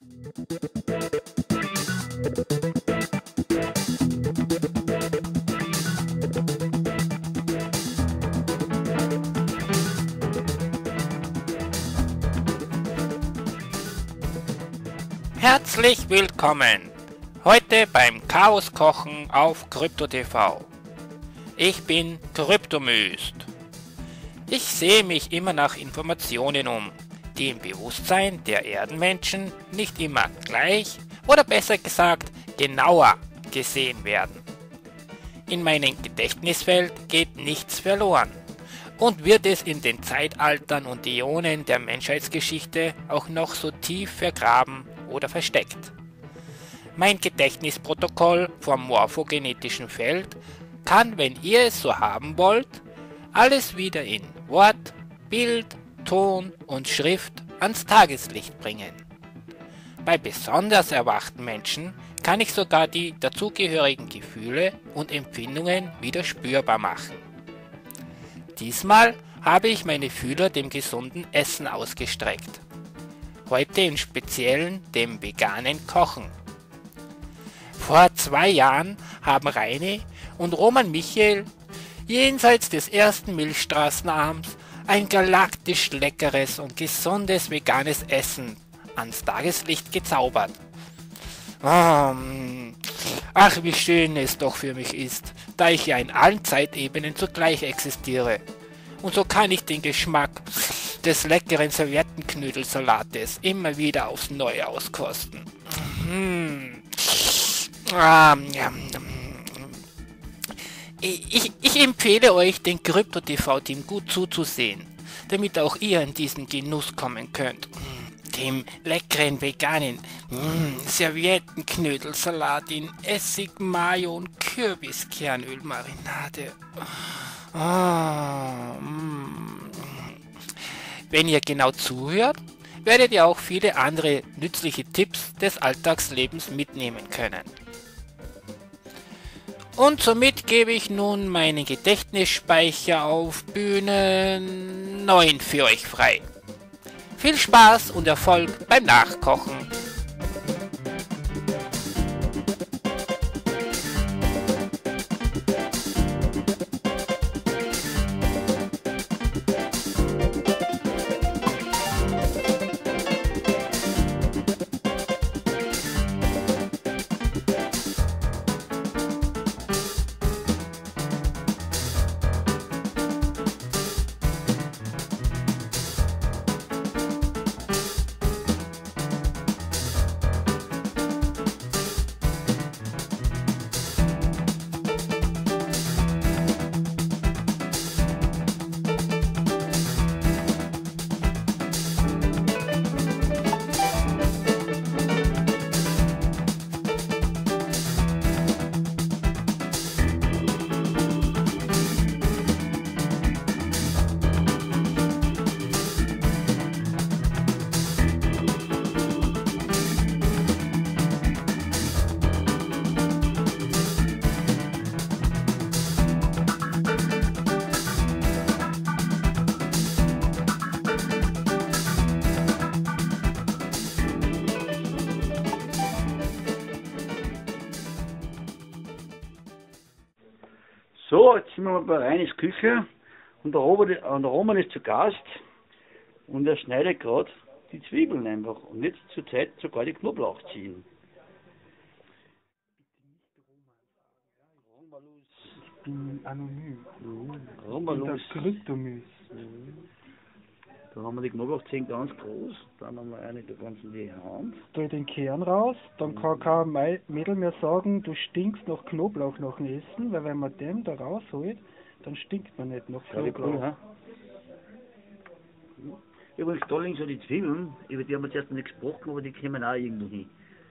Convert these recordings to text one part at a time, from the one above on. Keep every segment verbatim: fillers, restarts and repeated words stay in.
Herzlich willkommen! Heute beim Chaos Kochen auf KryptoTV. Ich bin Kryptomyst. Ich sehe mich immer nach Informationen um, die im Bewusstsein der Erdenmenschen nicht immer gleich oder besser gesagt genauer gesehen werden. In meinem Gedächtnisfeld geht nichts verloren und wird es in den Zeitaltern und Äonen der Menschheitsgeschichte auch noch so tief vergraben oder versteckt. Mein Gedächtnisprotokoll vom morphogenetischen Feld kann, wenn ihr es so haben wollt, alles wieder in Wort, Bild, Ton und Schrift ans Tageslicht bringen. Bei besonders erwachten Menschen kann ich sogar die dazugehörigen Gefühle und Empfindungen wieder spürbar machen. Diesmal habe ich meine Fühler dem gesunden Essen ausgestreckt. Heute im Speziellen dem veganen Kochen. Vor zwei Jahren haben Reini und Roman Michael jenseits des ersten Milchstraßenabends ein galaktisch leckeres und gesundes veganes Essen ans Tageslicht gezaubert. Oh, ach, wie schön es doch für mich ist, da ich ja in allen Zeitebenen zugleich existiere. Und so kann ich den Geschmack des leckeren Serviettenknödelsalates immer wieder aufs Neue auskosten. Mmh. Ah, ja. Ich, ich empfehle euch, den KryptoTV-Team gut zuzusehen, damit auch ihr in diesen Genuss kommen könnt. Dem leckeren veganen mm, Serviettenknödelsalat in Essig, Mayo und Kürbiskernölmarinade. Oh, mm. Wenn ihr genau zuhört, werdet ihr auch viele andere nützliche Tipps des Alltagslebens mitnehmen können. Und somit gebe ich nun meinen Gedächtnisspeicher auf Bühne neun für euch frei. Viel Spaß und Erfolg beim Nachkochen! So, jetzt sind wir mal bei Reinis Küche und der, Robert, und der Roman ist zu Gast und er schneidet gerade die Zwiebeln einfach und jetzt zur Zeit sogar die Knoblauch ziehen. Ich bin anonym. Mhm. Romalus. Ich bin der Kryptomyst. Mhm. Da haben wir die Knoblauchzehen ganz groß, dann haben wir eine da ganz in die Hand. Dreh den Kern raus, dann kann kein Mädel mehr sagen, du stinkst nach Knoblauch nach dem Essen, weil wenn man den da rausholt, dann stinkt man nicht nach Knoblauch. Ja, übrigens da links so die Zwiebeln, über die haben wir zuerst noch nicht gesprochen, aber die kommen auch irgendwo hin.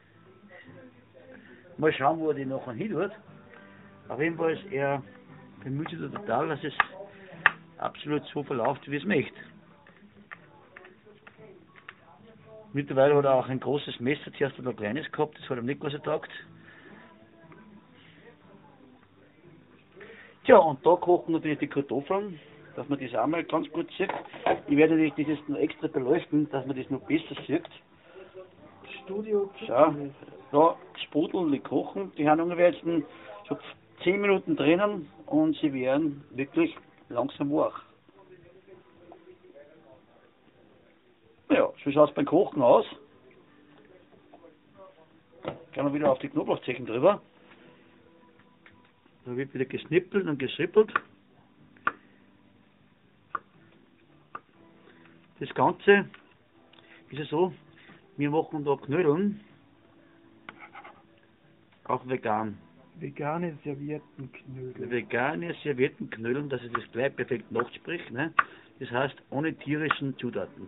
Mal schauen, wo er die nachher hin tut. Auf jeden Fall ist er bemüht sich total, dass es absolut so verläuft, wie es möchte. Mittlerweile hat er auch ein großes Messer, zuerst hat er ein kleines gehabt, das hat ihm nicht was getaugt. Tja, und da kochen natürlich die Kartoffeln, dass man das auch mal ganz gut sieht. Ich werde natürlich das jetzt noch extra beleuchten, dass man das noch besser sieht. Studio. So, da sprudeln die kochen. Die haben ungefähr jetzt so zehn Minuten drinnen und sie werden wirklich langsam wach. Ja, so schaut es beim Kochen aus. Gehen wir wieder auf die Knoblauchzecken drüber. Da wird wieder gesnippelt und geschrippelt. Das Ganze ist ja so, wir machen da Knödeln, auch vegan. Vegane Serviettenknödel. Vegane Serviettenknödeln, dass es das gleich perfekt nachspricht, ne? Das heißt ohne tierischen Zutaten.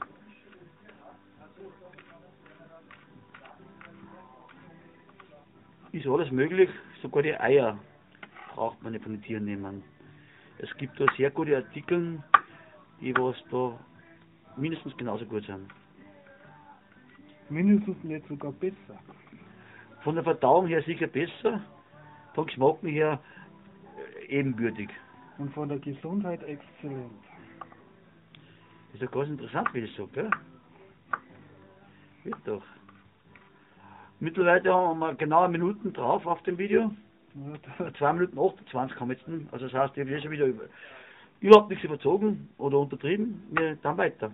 Ist alles möglich, sogar die Eier braucht man nicht von den Tieren nehmen. Es gibt da sehr gute Artikel, die was da mindestens genauso gut sind. Mindestens nicht sogar besser. Von der Verdauung her sicher besser, vom Geschmack her ebenbürtig. Und von der Gesundheit exzellent. Ist ja ganz interessant, wie ich sage, gell? Wird doch. Mittlerweile haben wir genau Minuten drauf auf dem Video. Ja, zwei Minuten achtundzwanzig haben wir jetzt. Also das heißt, ich habe schon wieder über, überhaupt nichts überzogen oder untertrieben. Wir dann weiter.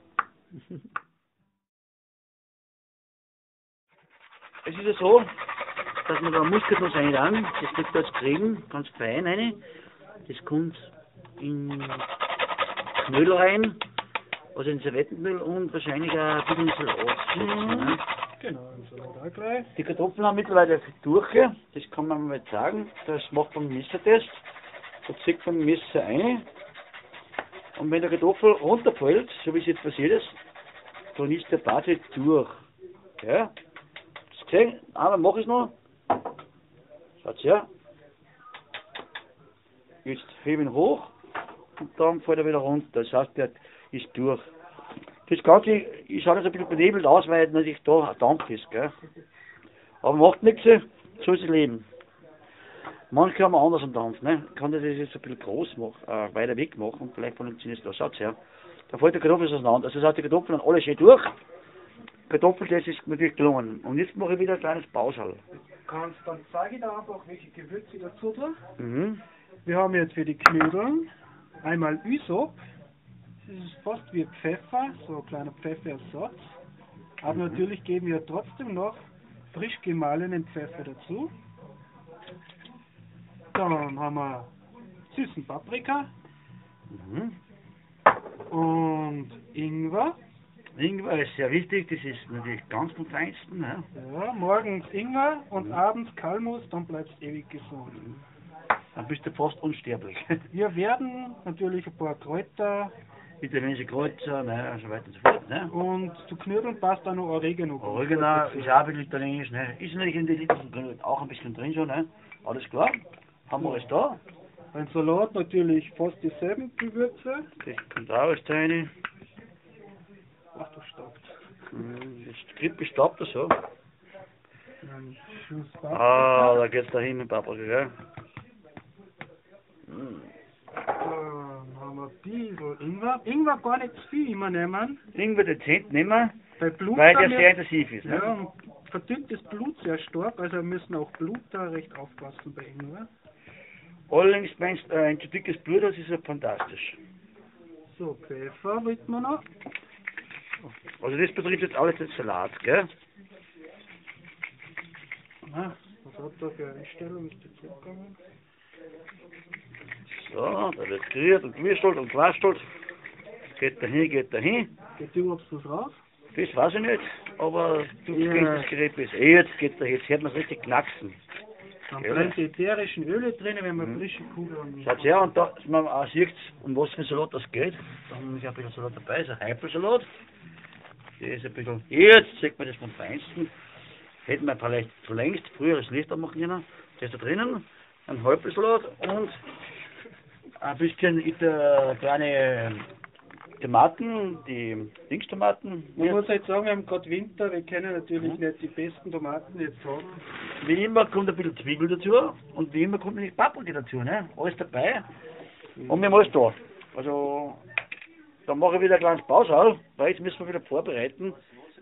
Es ist ja so, dass man da Muskatnuss rein an, das kriegt da jetzt Creme, ganz fein rein. Das kommt in Knödel rein, also in Servettenknödel und wahrscheinlich auch ein bisschen Salat. Mhm. Genau, also da gleich. Die Kartoffeln haben mittlerweile durch, das kann man mal sagen. Das macht man einen Messertest. Da zieht man ein Messer ein. Und wenn der Kartoffel runterfällt, so wie es jetzt passiert ist, dann ist der Bade durch. Ja? Das gesehen? Aber mach ich noch. Schaut her. Jetzt hebe ich ihn hoch und dann fällt er wieder runter. Das heißt, der ist durch. Das Ganze, ich schaue jetzt ein bisschen benebelt aus, weil natürlich da ein Dampf ist, gell. Aber macht nichts, so ist das Leben. Manche haben anders am Dampf, ne. Kann das jetzt ein bisschen groß machen, äh, weiter weg machen und vielleicht von den Zähnen da. Schaut's her. Da fällt der Kartoffel auseinander. Also das heißt, die Kartoffeln alle schön durch. Kartoffeltest ist natürlich gelungen. Und jetzt mache ich wieder ein kleines Pausal. Kannst, dann zeige ich dir einfach, welche Gewürze dazu tun. Mhm. Wir haben jetzt für die Knödel einmal Ysop. Das ist fast wie Pfeffer, so ein kleiner Pfefferersatz. Aber Mhm. natürlich geben wir trotzdem noch frisch gemahlenen Pfeffer dazu. Dann haben wir süßen Paprika Mhm. und Ingwer. Ingwer ist sehr wichtig, das ist natürlich ganz vom Feinsten. Ne? Ja, morgens Ingwer und Mhm. abends Kalmus, dann bleibst du ewig gesund. Dann bist du fast unsterblich. Wir werden natürlich ein paar Kräuter Italienische Kreuzer, ne, und so weiter und so fort. Ne? und zu Knödeln passt auch noch Oregano. Oregano ist auch ein bisschen italienisch, ne? Ist natürlich in den Litern auch ein bisschen drin schon, ne? Alles klar. Haben wir alles da. Ein Salat natürlich fast dieselben Gewürze. Das kommt auch alles da rein. Ach, du staubt. Hm, das Krippe staubt das so. Ein Schuss Paprika. Ah, da geht's da hin mit Paprika, gell? Hm. Dann haben wir ein bisschen Ingwer. Ingwer gar nicht zu viel immer nehmen. Ingwer dezent nehmen, Bei Blut weil der damit- sehr intensiv ist, ne? Ja, und verdünnt das Blut sehr stark, also wir müssen auch Blut da recht aufpassen bei Ingwer. Allerdings, wenn du äh, ein zu dickes Blut hast, ist er fantastisch. So, Pfeffer wollten wir noch. Also das betrifft jetzt alles den Salat, gell? Ah, was hat da für eine Einstellung? Ist die zurückgegangen? So, da wird gerührt und gewürstelt und gewastelt. Geht dahin, geht dahin. Geht überhaupt was raus? Das weiß ich nicht, aber du Ja. kennst das Gerät besser. Jetzt geht da, jetzt hört man es richtig knacksen. Dann Ja. bleiben die ätherischen Öle drin, wenn wir Mhm. frische Kugeln Schaut her, und da dass man auch sieht, um was für ein Salat das geht. Da haben wir ja ein bisschen Salat dabei, das ist ein Heipelsalat. Der ist ein bisschen, jetzt sieht man das vom Feinsten. Hätten wir vielleicht zu längst früher das Licht anmachen können. Der ist da drinnen, ein Heipelsalat und ein bisschen Ita- kleine Tomaten, die Dingstomaten. Man muss halt sagen, wir haben gerade Winter, wir können natürlich Mhm. nicht die besten Tomaten jetzt haben. Wie immer kommt ein bisschen Zwiebel dazu und wie immer kommt natürlich Paprika dazu, ne? Alles dabei. Und wir haben alles da. Also, da mache ich wieder ein kleines Pausal, weil jetzt müssen wir wieder vorbereiten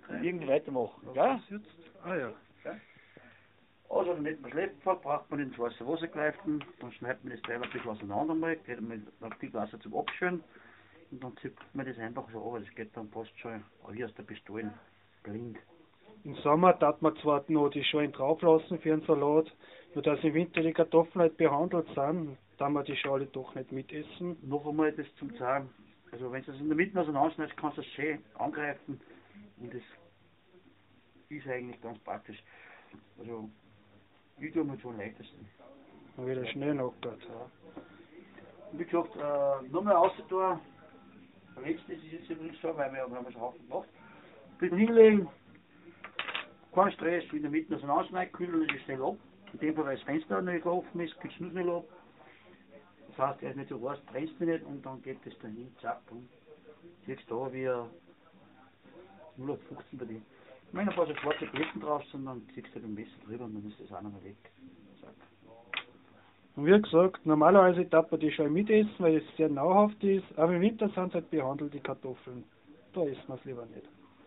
irgendwie weitermachen. Ja? Jetzt? Ah ja. Also damit man Schlepper, braucht man ins weiße Wasser gleiten, dann schneidet man das Teil ein bisschen auseinander mal, geht mit einem viel Wasser zum Abschön und dann zippt man das einfach so runter, das geht dann fast schon wie aus der Pistole, blind. Im Sommer darf man zwar noch die Schalen drauflassen für einen Salat, nur dass im Winter die Kartoffeln nicht behandelt sind, dann man die Schale doch nicht mitessen. Noch einmal das zum Sagen, also wenn du es in der Mitte auseinanderschneidest, kannst du es schön angreifen und das ist eigentlich ganz praktisch. Also ich tue mir schon am leichtesten. Dann wieder schnell knockert. Ja. Wie gesagt, äh, nur mal außer da, der letzte ist jetzt übrigens so, weil wir haben einen Haufen gemacht. Ein bisschen hinlegen, kein Stress, in der Mitte auseinanderschneiden, kühlen das schnell ab. In dem Fall, weil das Fenster nicht offen ist, kühlst du es schnell ab. Das heißt, er ist nicht so heiß, brennst du nicht und dann geht das dahin, zack, und siehst da wie ein null fünfzehn bei dir. Wenn ein paar so schwarze Blätter drauf sind, dann ziehst du den Messer drüber und dann ist das auch noch mal weg. Zack. Und wie gesagt, normalerweise darf man die schon mitessen, weil es sehr nauhaft ist, aber im Winter sind halt behandelt die Kartoffeln. Da essen wir es lieber nicht.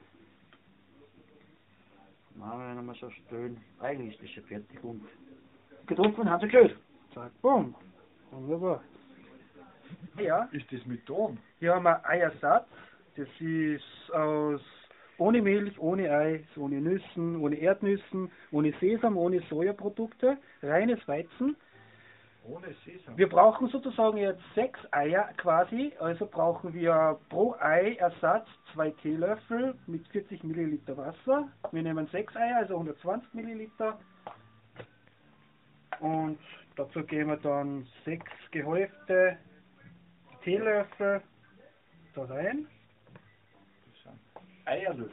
Nein, wenn wir so stellen, eigentlich ist das schon fertig und die Kartoffeln haben sie gekühlt. Zack, bumm. Wunderbar. Ja, Ist das mit Ton? hier haben wir Eiersatz. Das ist aus ohne Milch, ohne Eis, ohne Nüssen, ohne Erdnüssen, ohne Sesam, ohne Sojaprodukte, reines Weizen. Ohne Sesam? Wir brauchen sozusagen jetzt sechs Eier quasi, also brauchen wir pro Ei-Ersatz zwei Teelöffel mit vierzig Milliliter Wasser. Wir nehmen sechs Eier, also hundertzwanzig Milliliter. Und dazu geben wir dann sechs gehäufte Teelöffel da rein. Eierlöffel.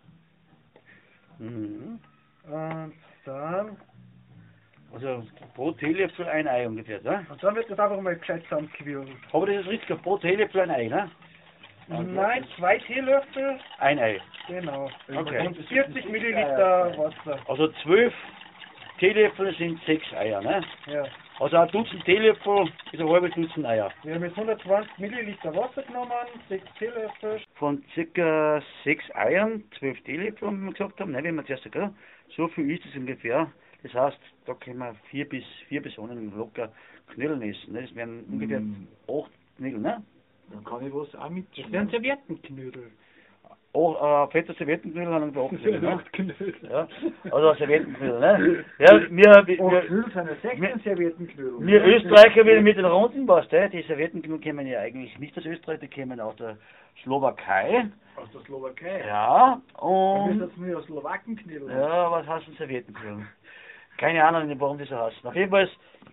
Mhm. Und dann, Also pro Teelöffel ein Ei ungefähr, ne? und dann wird das einfach mal gescheit zusammengewirbelt. Aber das ist richtig, pro Teelöffel ein Ei, ne? Nein, zwei Teelöffel, Ein Ei. genau. Okay. Und vierzig Milliliter Wasser. Also zwölf Teelöffel sind sechs Eier, ne? Ja. Also ein Dutzend Teelöffel ist ein halbes Dutzend Eier. Wir haben jetzt hundertzwanzig Milliliter Wasser genommen, sechs Teelöffel. Von circa sechs Eiern, zwölf Teelöffel, wie wir gesagt haben, ne, wenn wir zuerst sagen, so viel ist es ungefähr. Das heißt, da können wir vier bis vier Personen locker Knödeln essen. Ne? Das wären ungefähr Mm. acht Knödel, ne? Dann kann ich was auch Das mitschneiden. wären Serviettenknödel. Oh, äh, fette Serviettenknödel haben wir ungefähr acht Knödel, ne? Knödel. Ja, also Serviettenknödel, ne? Ja, wir, wir, Oh, wir, Knödel sind ja sechzehn Serviettenknödel. wir Österreicher wieder mit den Runden, was, ne? Die Serviettenknödel kommen ja eigentlich nicht aus Österreich, die kommen aus der Slowakei. Aus der Slowakei. Ja, Dann und... ist das nur Slowakenknödel. Ja, was heißen Serviettenknödel? Keine Ahnung, warum die so heißen. Auf jeden Fall,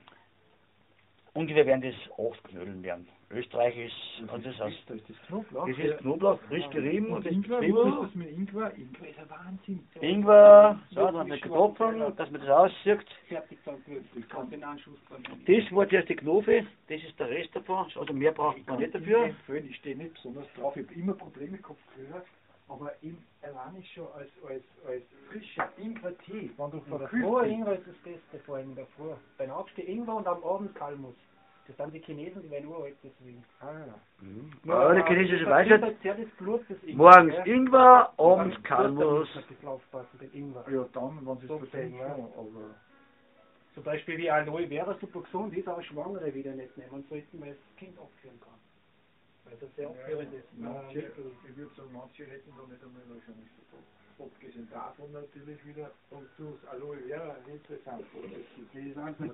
ungefähr werden das acht Knödeln werden. Österreich ist, und das heißt, Das ist das Knoblauch. das ist Knoblauch, frisch gerieben Und und das Ingwer, ist wo ist Zwiebel, das mit Ingwer? Ingwer ist ein Wahnsinn. Ingwer, so, dann die Kartoffeln, dass man das aussieht. Fertig zusammengewürzt. Ich kann den Anschuss dran. Das war zuerst die Knofe, das ist der Rest davon, also mehr braucht man nicht dafür. Empfehlen. Ich stehe nicht besonders drauf. Ich habe immer Probleme gehabt früher. Aber im, allein ist schon als, als, als frischer Ingwer-Tee, wenn du Vor der Kühl- Früh Ingwer ist das Beste, vor allem in der Früh. Beim Aufstehen Ingwer und am Abend Kalmus. Das sind die Chinesen, die werden uralt deswegen. Ah, ja. Mhm. Ja, die chinesische Weisheit, Sehr das Blut des Ingwer. morgens gell? Ingwer, Und abends dann Kalmus. muss man ein bisschen aufpassen, den Ingwer. Ja, dann, wenn sie es So vertrinken, ja. aber... Zum Beispiel wie Aloe Vera super gesund ist, aber Schwangere wieder nicht nehmen sollten, weil es das Kind abführen kann. Weil das sehr abführend ist. Manche, Äh, ich würde sagen, manche hätten da nicht einmal wahrscheinlich so viel. Abgesehen davon natürlich wieder, und das Aloe Vera interessant. Das ist anders.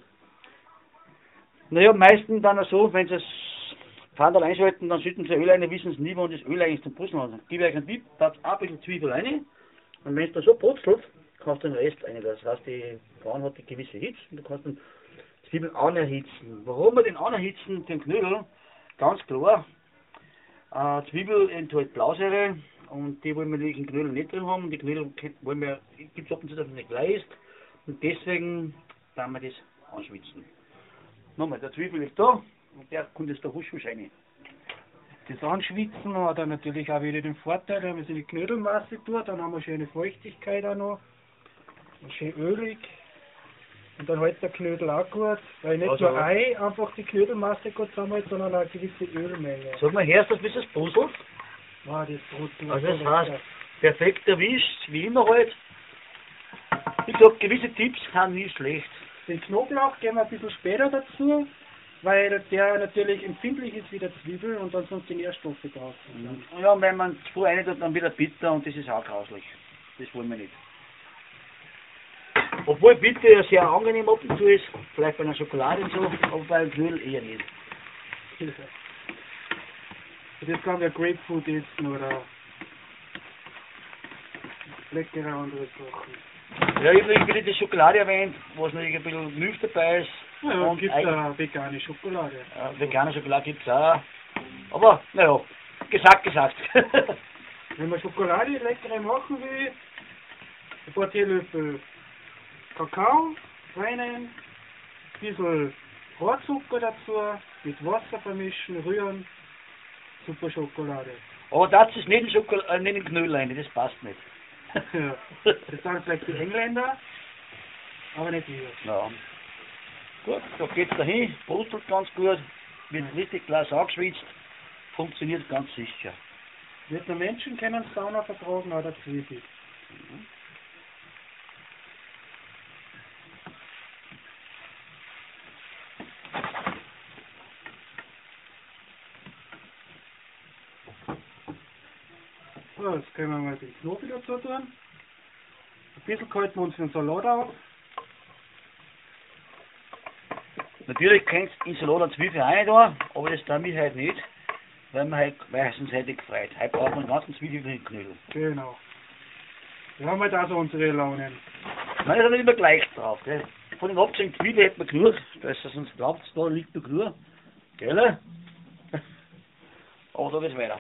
Naja, meistens dann auch so, wenn sie das Pfandal einschalten, dann schütten sie Öl rein, wissen sie nie, wann das Öl eigentlich zum Putzen hat. Gib euch einen Tipp, tat ein bisschen Zwiebel rein und wenn es dann so brutzelt, kannst du den Rest rein. Das heißt, die Braun hat eine gewisse Hitze und du kannst den Zwiebeln anerhitzen. Warum wir den anerhitzen, den Knödel? Ganz klar, äh, Zwiebel enthält Blausäure und die wollen wir natürlich in Knödel nicht drin haben. Die Knödel wollen wir, gibt es ab und zu, dass man nicht gleich isst und deswegen werden wir das anschwitzen. Nochmal, der Zwiebel ist da und der kommt jetzt der Husch rein. Das Anschwitzen hat dann natürlich auch wieder den Vorteil, wenn man es in die Knödelmasse tut, dann haben wir schöne Feuchtigkeit auch noch. Und schön ölig. Und dann hält der Knödel auch gut, weil nicht Also- nur Ei einfach die Knödelmasse gut zusammenhält, sondern auch eine gewisse Ölmenge. Sag mal, hörst du, wie es puzzelt? Wow, das Brot. Also das heißt, perfekt erwischt, wie immer halt. Ich sag, gewisse Tipps sind nie schlecht. Den Knoblauch geben wir ein bisschen später dazu, weil der natürlich empfindlich ist wie der Zwiebel und dann sonst die Nährstoffe drauf sind. Ja, und wenn man zu früh rein tut, dann wieder bitter und das ist auch grauslich. Das wollen wir nicht. Obwohl bitter ja sehr angenehm ab und zu ist, vielleicht bei einer Schokolade und so, aber bei einem Knödel eher nicht. Und jetzt kann der Grapefruit essen oder leckere andere Sachen. Ja, ich habe wieder die Schokolade erwähnt, wo es noch ein bisschen Milch dabei ist. Ja, und gibt da vegane Schokolade. Ja, vegane Schokolade gibt es auch. Aber, naja, gesagt, gesagt. Wenn man Schokolade leckere machen will, ein paar Teelöffel Kakao rein, ein bisschen Rohrzucker dazu, mit Wasser vermischen, rühren, super Schokolade. Aber das ist nicht in, Schokol äh, nicht in Knödel rein, das passt nicht. Ja, das sagen vielleicht die Engländer, aber nicht wir. Ja. Gut, da geht's dahin, brustelt ganz gut, wird richtig Glas angeschwitzt, funktioniert ganz sicher. Wird nur Menschen können Sauna vertragen oder Zwiebel. Mhm. So, jetzt können wir mal den Knoblauch dazu tun. Ein bisschen halten wir uns den Salat auf. Natürlich kannst du in Salat eine Zwiebel rein tun, aber das tun wir heute nicht, weil wir halt, weil es uns heute gefreut. Heute brauchen wir einen ganzen Zwiebel für den Knödel. Genau. Wir haben halt auch so unsere Launen. Nein, das ist nicht immer gleich drauf. Gell? Von den abgesehen Zwiebel hätten wir genug, da ist es uns glaubt, da liegt noch genug. Gell? Aber da geht's weiter.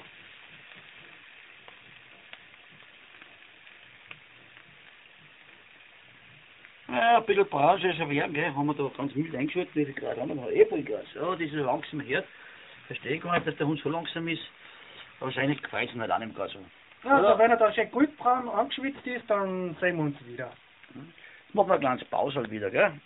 Ja, ein bisschen braun soll es ja werden, gell? Haben wir da ganz wild eingeschaltet, wie wir gerade haben. Eh voll Gas. Ja, das ist so langsam her. Verstehe ich gar nicht, dass der Hund so langsam ist. Aber wahrscheinlich gefällt es ihm halt auch nicht gar so. Ja, also wenn er dann schön goldbraun angeschwitzt ist, dann sehen wir uns wieder. Jetzt machen wir ein kleines Pause halt wieder, gell?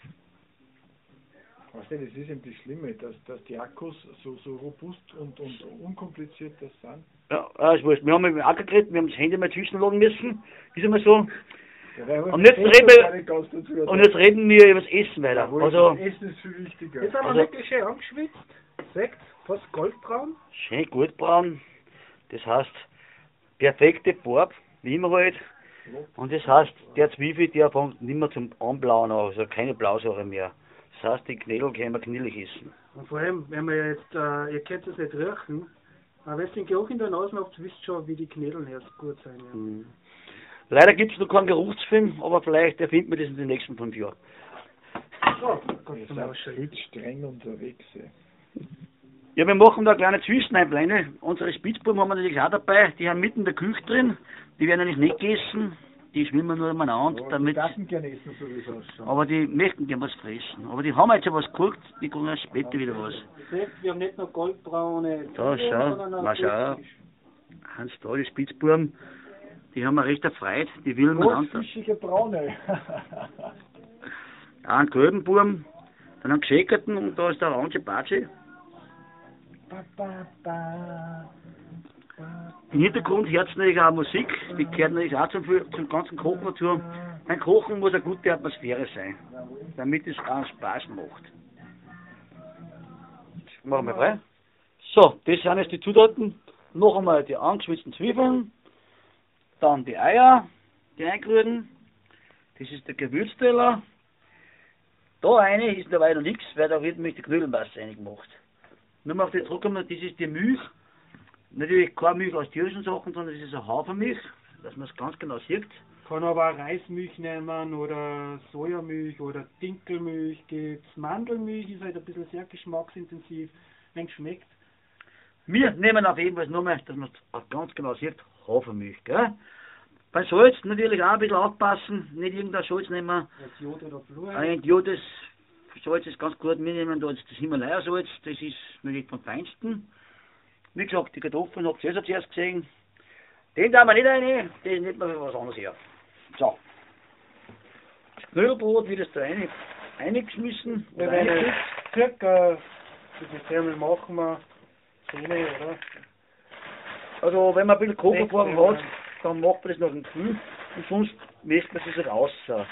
Weißt du, das ist eben das Schlimme, dass, dass die Akkus so, so robust und, und unkompliziert das sind. Ja, äh, ist wurscht. Wir haben mit dem Akku geredet, wir haben das Handy mal zwischenladen müssen. Ist immer so. Ja, und, jetzt reden wir, und jetzt reden wir über das Essen weiter. Ja, also, das Essen ist viel wichtiger. Jetzt haben wir Also- wirklich schön angeschwitzt. Sekt, fast goldbraun. schön goldbraun. Das heißt, perfekte Farbe, wie immer halt. Und das heißt, der Zwiebel, der fängt nicht mehr zum Anblauen an, also keine Blausache mehr. Das heißt, die Knödel können wir knillig essen. Und vor allem, wenn wir jetzt, äh, ihr könnt es nicht riechen, aber wenn ihr den Geruch in der Nase habt, wisst ihr schon, wie die Knödel erst gut sein werden. Mhm. Leider gibt es noch keinen Geruchsfilm, aber vielleicht erfinden wir das in den nächsten fünf Jahren. So, Ihr kannst du mal seid ausschauen. viel streng unterwegs. Ey. Ja, wir machen da eine kleine Zwischeneinpläne. Unsere Spitzbuben haben wir natürlich auch dabei. Die haben mitten in der Küche drin. Die werden eigentlich nicht gegessen. Die schwimmen nur umeinander, Aber damit. die dürfen gerne essen, so wie es ausschaut. Aber die möchten gerne was fressen. Aber die haben jetzt schon was geguckt, die kriegen erst später wieder was. Seht, wir haben nicht nur goldbraune Da, Zwiebeln, schau, sondern auch mal schau. Goldfisch. Hans da, die Spitzbuben, die haben wir recht erfreut. Die will man an. Goldfischige Braune. Auch einen gelben Buben, dann einen geschäkerten und da ist der orange Batschi. Ba, ba, ba. Ba. Im Hintergrund hört es natürlich auch Musik, die gehört natürlich auch zum, zum ganzen Kochen dazu. Beim Kochen muss eine gute Atmosphäre sein, damit es auch Spaß macht. Machen wir frei. So, das sind jetzt die Zutaten. Noch einmal die angeschwitzten Zwiebeln, dann die Eier, die eingerührten. Das ist der Gewürzteller. Da eine ist dabei noch nichts, weil da wird nämlich die Knödelmasse reingemacht. Nur mal auf die zurückkommen, das ist die Milch. Natürlich keine Milch aus tierischen Sachen, sondern das ist eine Hafermilch, dass man es ganz genau sieht. Kann aber auch Reismilch nehmen oder Sojamilch oder Dinkelmilch gibt's. Mandelmilch ist halt ein bisschen sehr geschmacksintensiv, wenn es schmeckt. Wir nehmen auf jeden Fall nur mal, dass man es ganz genau sieht, Hafermilch. Gell? Bei Salz natürlich auch ein bisschen aufpassen, nicht irgendein Salz nehmen. Das Jod oder Fluor. Ein Jodes Salz ist ganz gut, wir nehmen da jetzt das Himalaya-Salz, das ist natürlich vom Feinsten. Wie gesagt, die Kartoffeln habt ihr eh zuerst gesehen. Den tun wir nicht rein, den nehmen wir für was anderes her. So. Das Knödelbrot wird jetzt da rein, reingeschmissen. Wir oder werden reingekippt. jetzt circa, wie viel Thermel machen wir? zehn, oder? Also wenn man ein bisschen Kocherform hat, dann macht man das nach dem Kühl und sonst wäscht man es halt raus. Ja,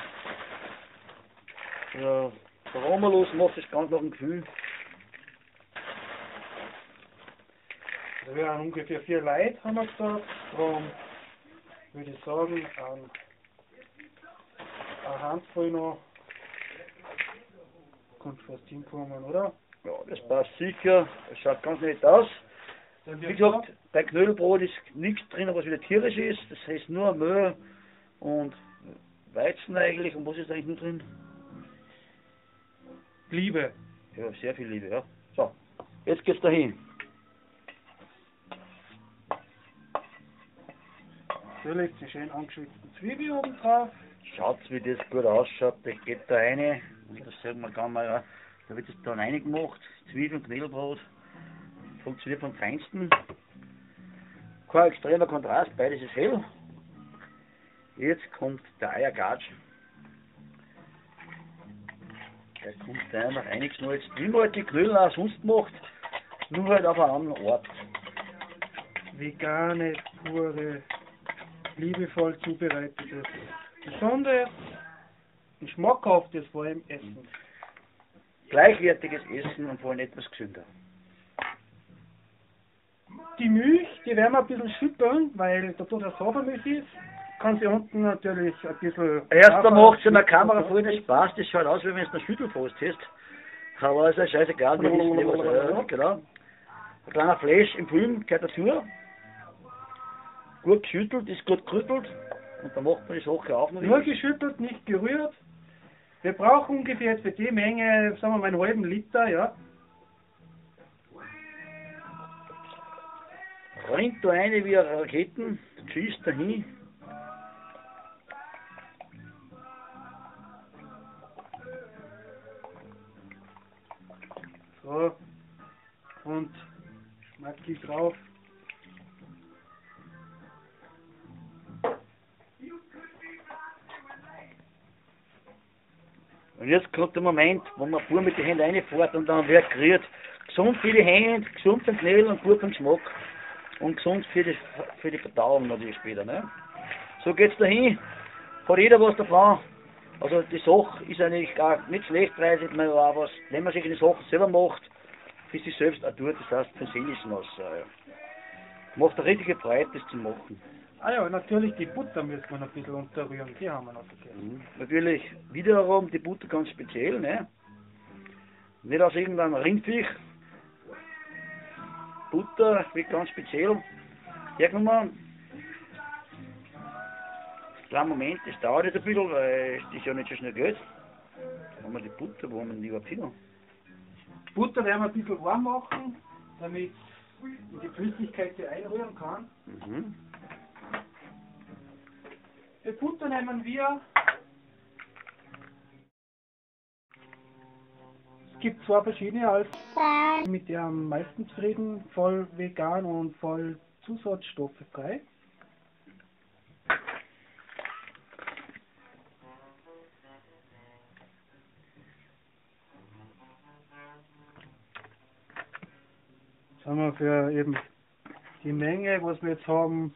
der Romulus macht das ganz nach dem Kühl. Also wir haben ungefähr vier Leute, haben wir gesagt. Darum würde ich sagen, ein, eine Handvoll noch. Kommt fast hinkommen, oder? Ja, das passt sicher. Es schaut ganz nett aus. Wie gesagt, bei Knödelbrot ist nichts drin, was wieder tierisch ist. Das heißt nur Mehl und Weizen eigentlich. Und was ist eigentlich nur drin? Liebe. Ja, sehr viel Liebe, ja. So, jetzt geht's dahin. Natürlich die schön angeschwitzten Zwiebeln oben drauf. Schaut, wie das gut ausschaut. Das geht da rein. Und das sagen wir gar mal, ja. Da wird es dann reingemacht. Zwiebeln, Knödelbrot. Funktioniert vom Feinsten. Kein extremer Kontrast, beides ist hell. Jetzt kommt der Eiergatsch. Der kommt da einfach einiges noch. Jetzt, wie man halt die Knödel auch sonst macht, nur halt auf einem anderen Ort. Vegane, pure, liebevoll zubereitetes, gesundes, schmackhaftes vor allem Essen. Gleichwertiges Essen und vor allem etwas gesünder. Die Milch, die werden wir ein bisschen schütteln, weil da dort das Hafermilch ist. Kann sie unten natürlich ein bisschen... Erst da macht es in der Kamera voll nicht Spaß, das schaut aus, wie wenn es eine Schüttelpost hast. Aber es ist scheißegal, wir wissen nicht, was er ist, genau. Ein kleiner Flash im Film gehört dazu. Gut geschüttelt, ist gut gerüttelt. Und dann macht man die Sache auch noch. Nur geschüttelt, nicht gerührt. Wir brauchen ungefähr für die Menge, sagen wir mal, einen halben Liter, ja. Rinnt da eine wie eine Raketen, schießt dahin. So. Und Schmacki drauf. Und jetzt kommt der Moment, wo man pur mit den Händen reinfährt und dann wird gerührt. Gesund für die Hände, gesund für den Knödel und gut für den Geschmack. Und gesund für die, für die Verdauung natürlich später. Ne? So geht's dahin. Hat jeder was davon. Also die Sache ist eigentlich gar nicht schlecht preisig, man auch was, wenn man sich die Sachen selber macht, für sich selbst auch tut, das heißt für den seelischen Wasser. Ja. Macht eine richtige Freude, das zu machen. Ah ja, natürlich die Butter müssen wir noch ein bisschen unterrühren, die haben wir noch vergessen. Mhm. Natürlich wiederum die Butter ganz speziell, ne? Nicht aus irgendeinem Rindviech. Butter wird ganz speziell hergenommen. Kleinen Moment, das dauert jetzt ein bisschen, weil das ja nicht so schnell geht. Dann haben wir die Butter, wo haben wir die überhaupt hin? Butter werden wir ein bisschen warm machen, damit die Flüssigkeit sie einrühren kann. Mhm. Für Butter nehmen wir, es gibt zwei verschiedene als mit der am meisten zufrieden, voll vegan und voll zusatzstofffrei. Das haben wir für eben die Menge, was wir jetzt haben,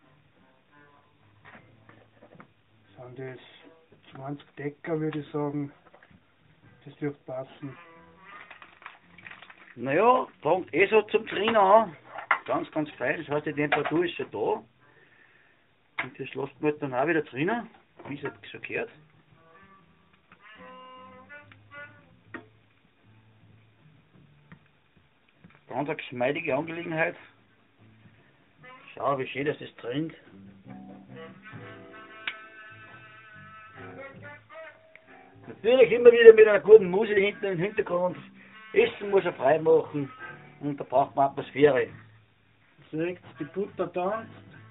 sind das zwanzig Decker, würde ich sagen. Das dürfte passen. Naja, fängt eh so zum Drinnen an. Ganz, ganz fein. Das heißt, die Temperatur ist schon da. Und das lässt man dann auch wieder drinnen, wie es halt so gehört. Ganz eine geschmeidige Angelegenheit. Schau, wie schön das das trinkt. Natürlich immer wieder mit einer guten Musik hinten im Hintergrund. Essen muss er frei machen und da braucht man Atmosphäre. Seht, die Butter tanzt.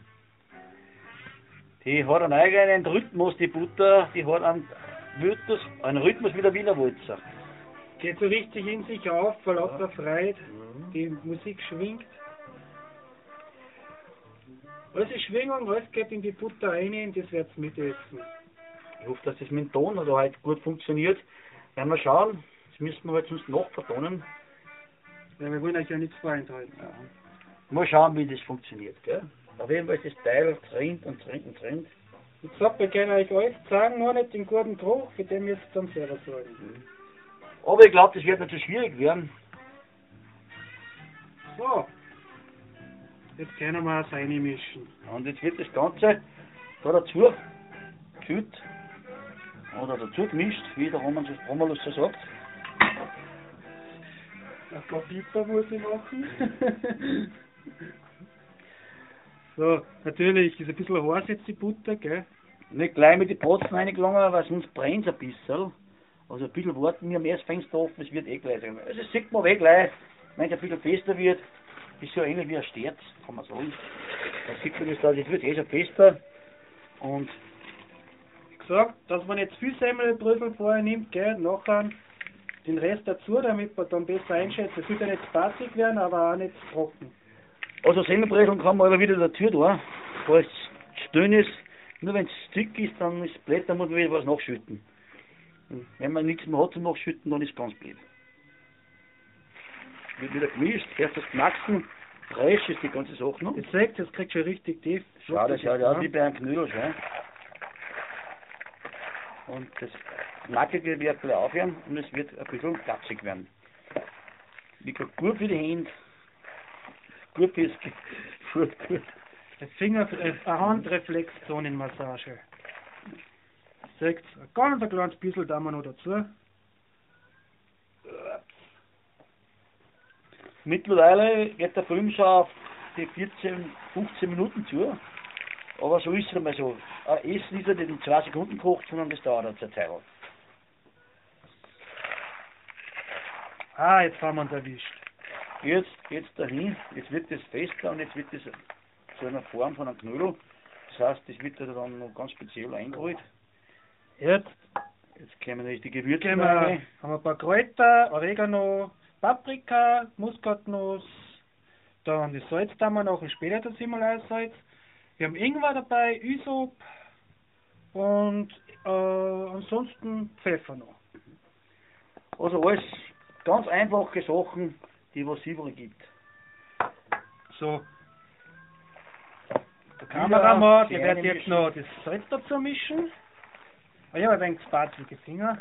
Die hat einen eigenen Rhythmus, die Butter, die hat einen Rhythmus, einen Rhythmus wie der Wiener Walzer. Geht so richtig in sich auf, vor lauter Freude. Die Musik schwingt. Alles ist Schwingung, alles geht in die Butter rein und das wird's mitessen. Ich hoffe, dass das mit dem Ton also halt gut funktioniert. Werden wir schauen, das müssen wir halt sonst noch vertonen. Ja, wir wollen euch ja nichts vorenthalten. Ja. Mal schauen, wie das funktioniert, gell? Auf jeden Fall ist das Teil trinnt und trinnt und trinnt. Ich sag, wir können euch alles zeigen, nur nicht den guten Geruch, für den müsst ihr dann selber sorgen. Aber ich glaube, das wird nicht so schwierig werden. So. Jetzt können wir es reinmischen. Und jetzt wird das Ganze da dazu gefüllt oder dazu gemischt, wie der Roman Romulus so sagt. Ein paar Pieper muss ich machen. So, natürlich ist ein bisschen heiß jetzt die Butter, gell? Nicht gleich mit den Brotzen reingelangen, weil sonst brennt es ein bisschen. Also ein bisschen warten, wir haben erst Fenster offen, es wird eh gleich sein. Also das sieht man eh gleich, wenn es ein bisschen fester wird, ist so ähnlich wie ein Sterz, kann man sagen. Da sieht man das da, das wird eh schon fester. Und Wie gesagt, dass man jetzt viel Semmelbrösel vorher nimmt, gell, nachher den Rest dazu, damit man dann besser einschätzt. Es wird ja nicht spaßig werden, aber auch nicht trocken. also Semmelbrezeln kann man aber wieder dazu tun, falls es dünn ist. Nur wenn es dick ist, dann ist es blöd, dann muss man wieder was nachschütten. Und wenn man nichts mehr hat zum Nachschütten, dann ist es ganz blöd. Wird wieder gemischt, erst das Knacksen, Resch ist die ganze Sache noch. Ihr seht, das kriegt schon richtig tief. Schau, das schaut aus wie bei einem Knödel schon. Und das Nackige wird gleich aufhören und es wird ein bisschen klatzig werden. Wie gesagt, gut für die Hände, gut fürs Gut, gut. Eine Finger, eine Handreflexzonenmassage. Seht, ein ganz ein kleines bisschen da wir noch dazu. Mittlerweile geht der Film schon auf die vierzehn, fünfzehn Minuten zu. Aber so ist es einmal so. Ein Essen ist ja nicht in zwei Sekunden gekocht, sondern das dauert eine Zeit. Ah, jetzt haben wir uns erwischt. Jetzt geht's dahin, jetzt wird das fester und jetzt wird das zu einer Form von einem Knödel. Das heißt, das wird dann noch ganz speziell eingerollt. Jetzt Jetzt kommen natürlich die Gewürze geben wir, rein. haben wir ein paar Kräuter, Oregano, Paprika, Muskatnuss, dann das Salz da wir noch, später das Himalayasalz. Wir haben Ingwer dabei, Ysop und äh, ansonsten Pfeffer noch. Also alles ganz einfache Sachen, die was es überall gibt. So. Der Kameramann, der wird jetzt noch das Salz dazu mischen. Ah ja, ein wenig spatzige Finger.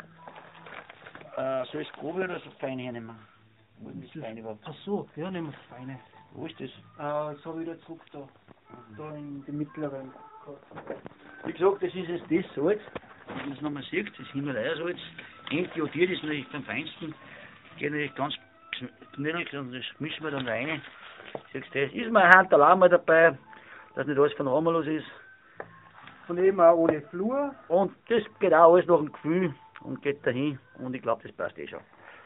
Äh, soll es grob oder so fein hernehmen? Wo ist das fein überhaupt? Ach so, ja, nehmen wir das Feine. Wo ist das? Äh, das habe ich wieder zurück da. Da in den mittleren. Wie gesagt, das ist jetzt das Salz, wenn man es nochmal sieht, das Himalayasalz. Entjodiert ist natürlich am feinsten. Geht natürlich ganz knödelig und das mischen wir dann rein. Siehst du, das ist mal ein Handel auch mal dabei, dass nicht alles von Romulus ist. Von eben auch ohne Flur. Und das geht auch alles nach dem Gefühl und geht dahin und ich glaube, das passt eh schon.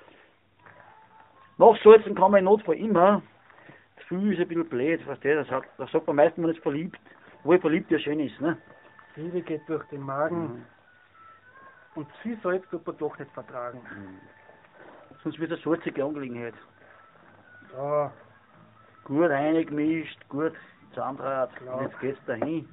Nachsalzen kann man im Notfall immer. Das Gefühl ist ein bisschen blöd, weißt du, das, hat, das sagt man meistens, man ist verliebt. Wo verliebt ja schön ist, ne? Liebe geht durch den Magen. Mhm. Und zu viel Salz wird man doch nicht vertragen. Mhm. Sonst wird es eine salzige Angelegenheit. Ja, Gut reingemischt, gut zusammengebracht. Klar. Und jetzt geht's dahin.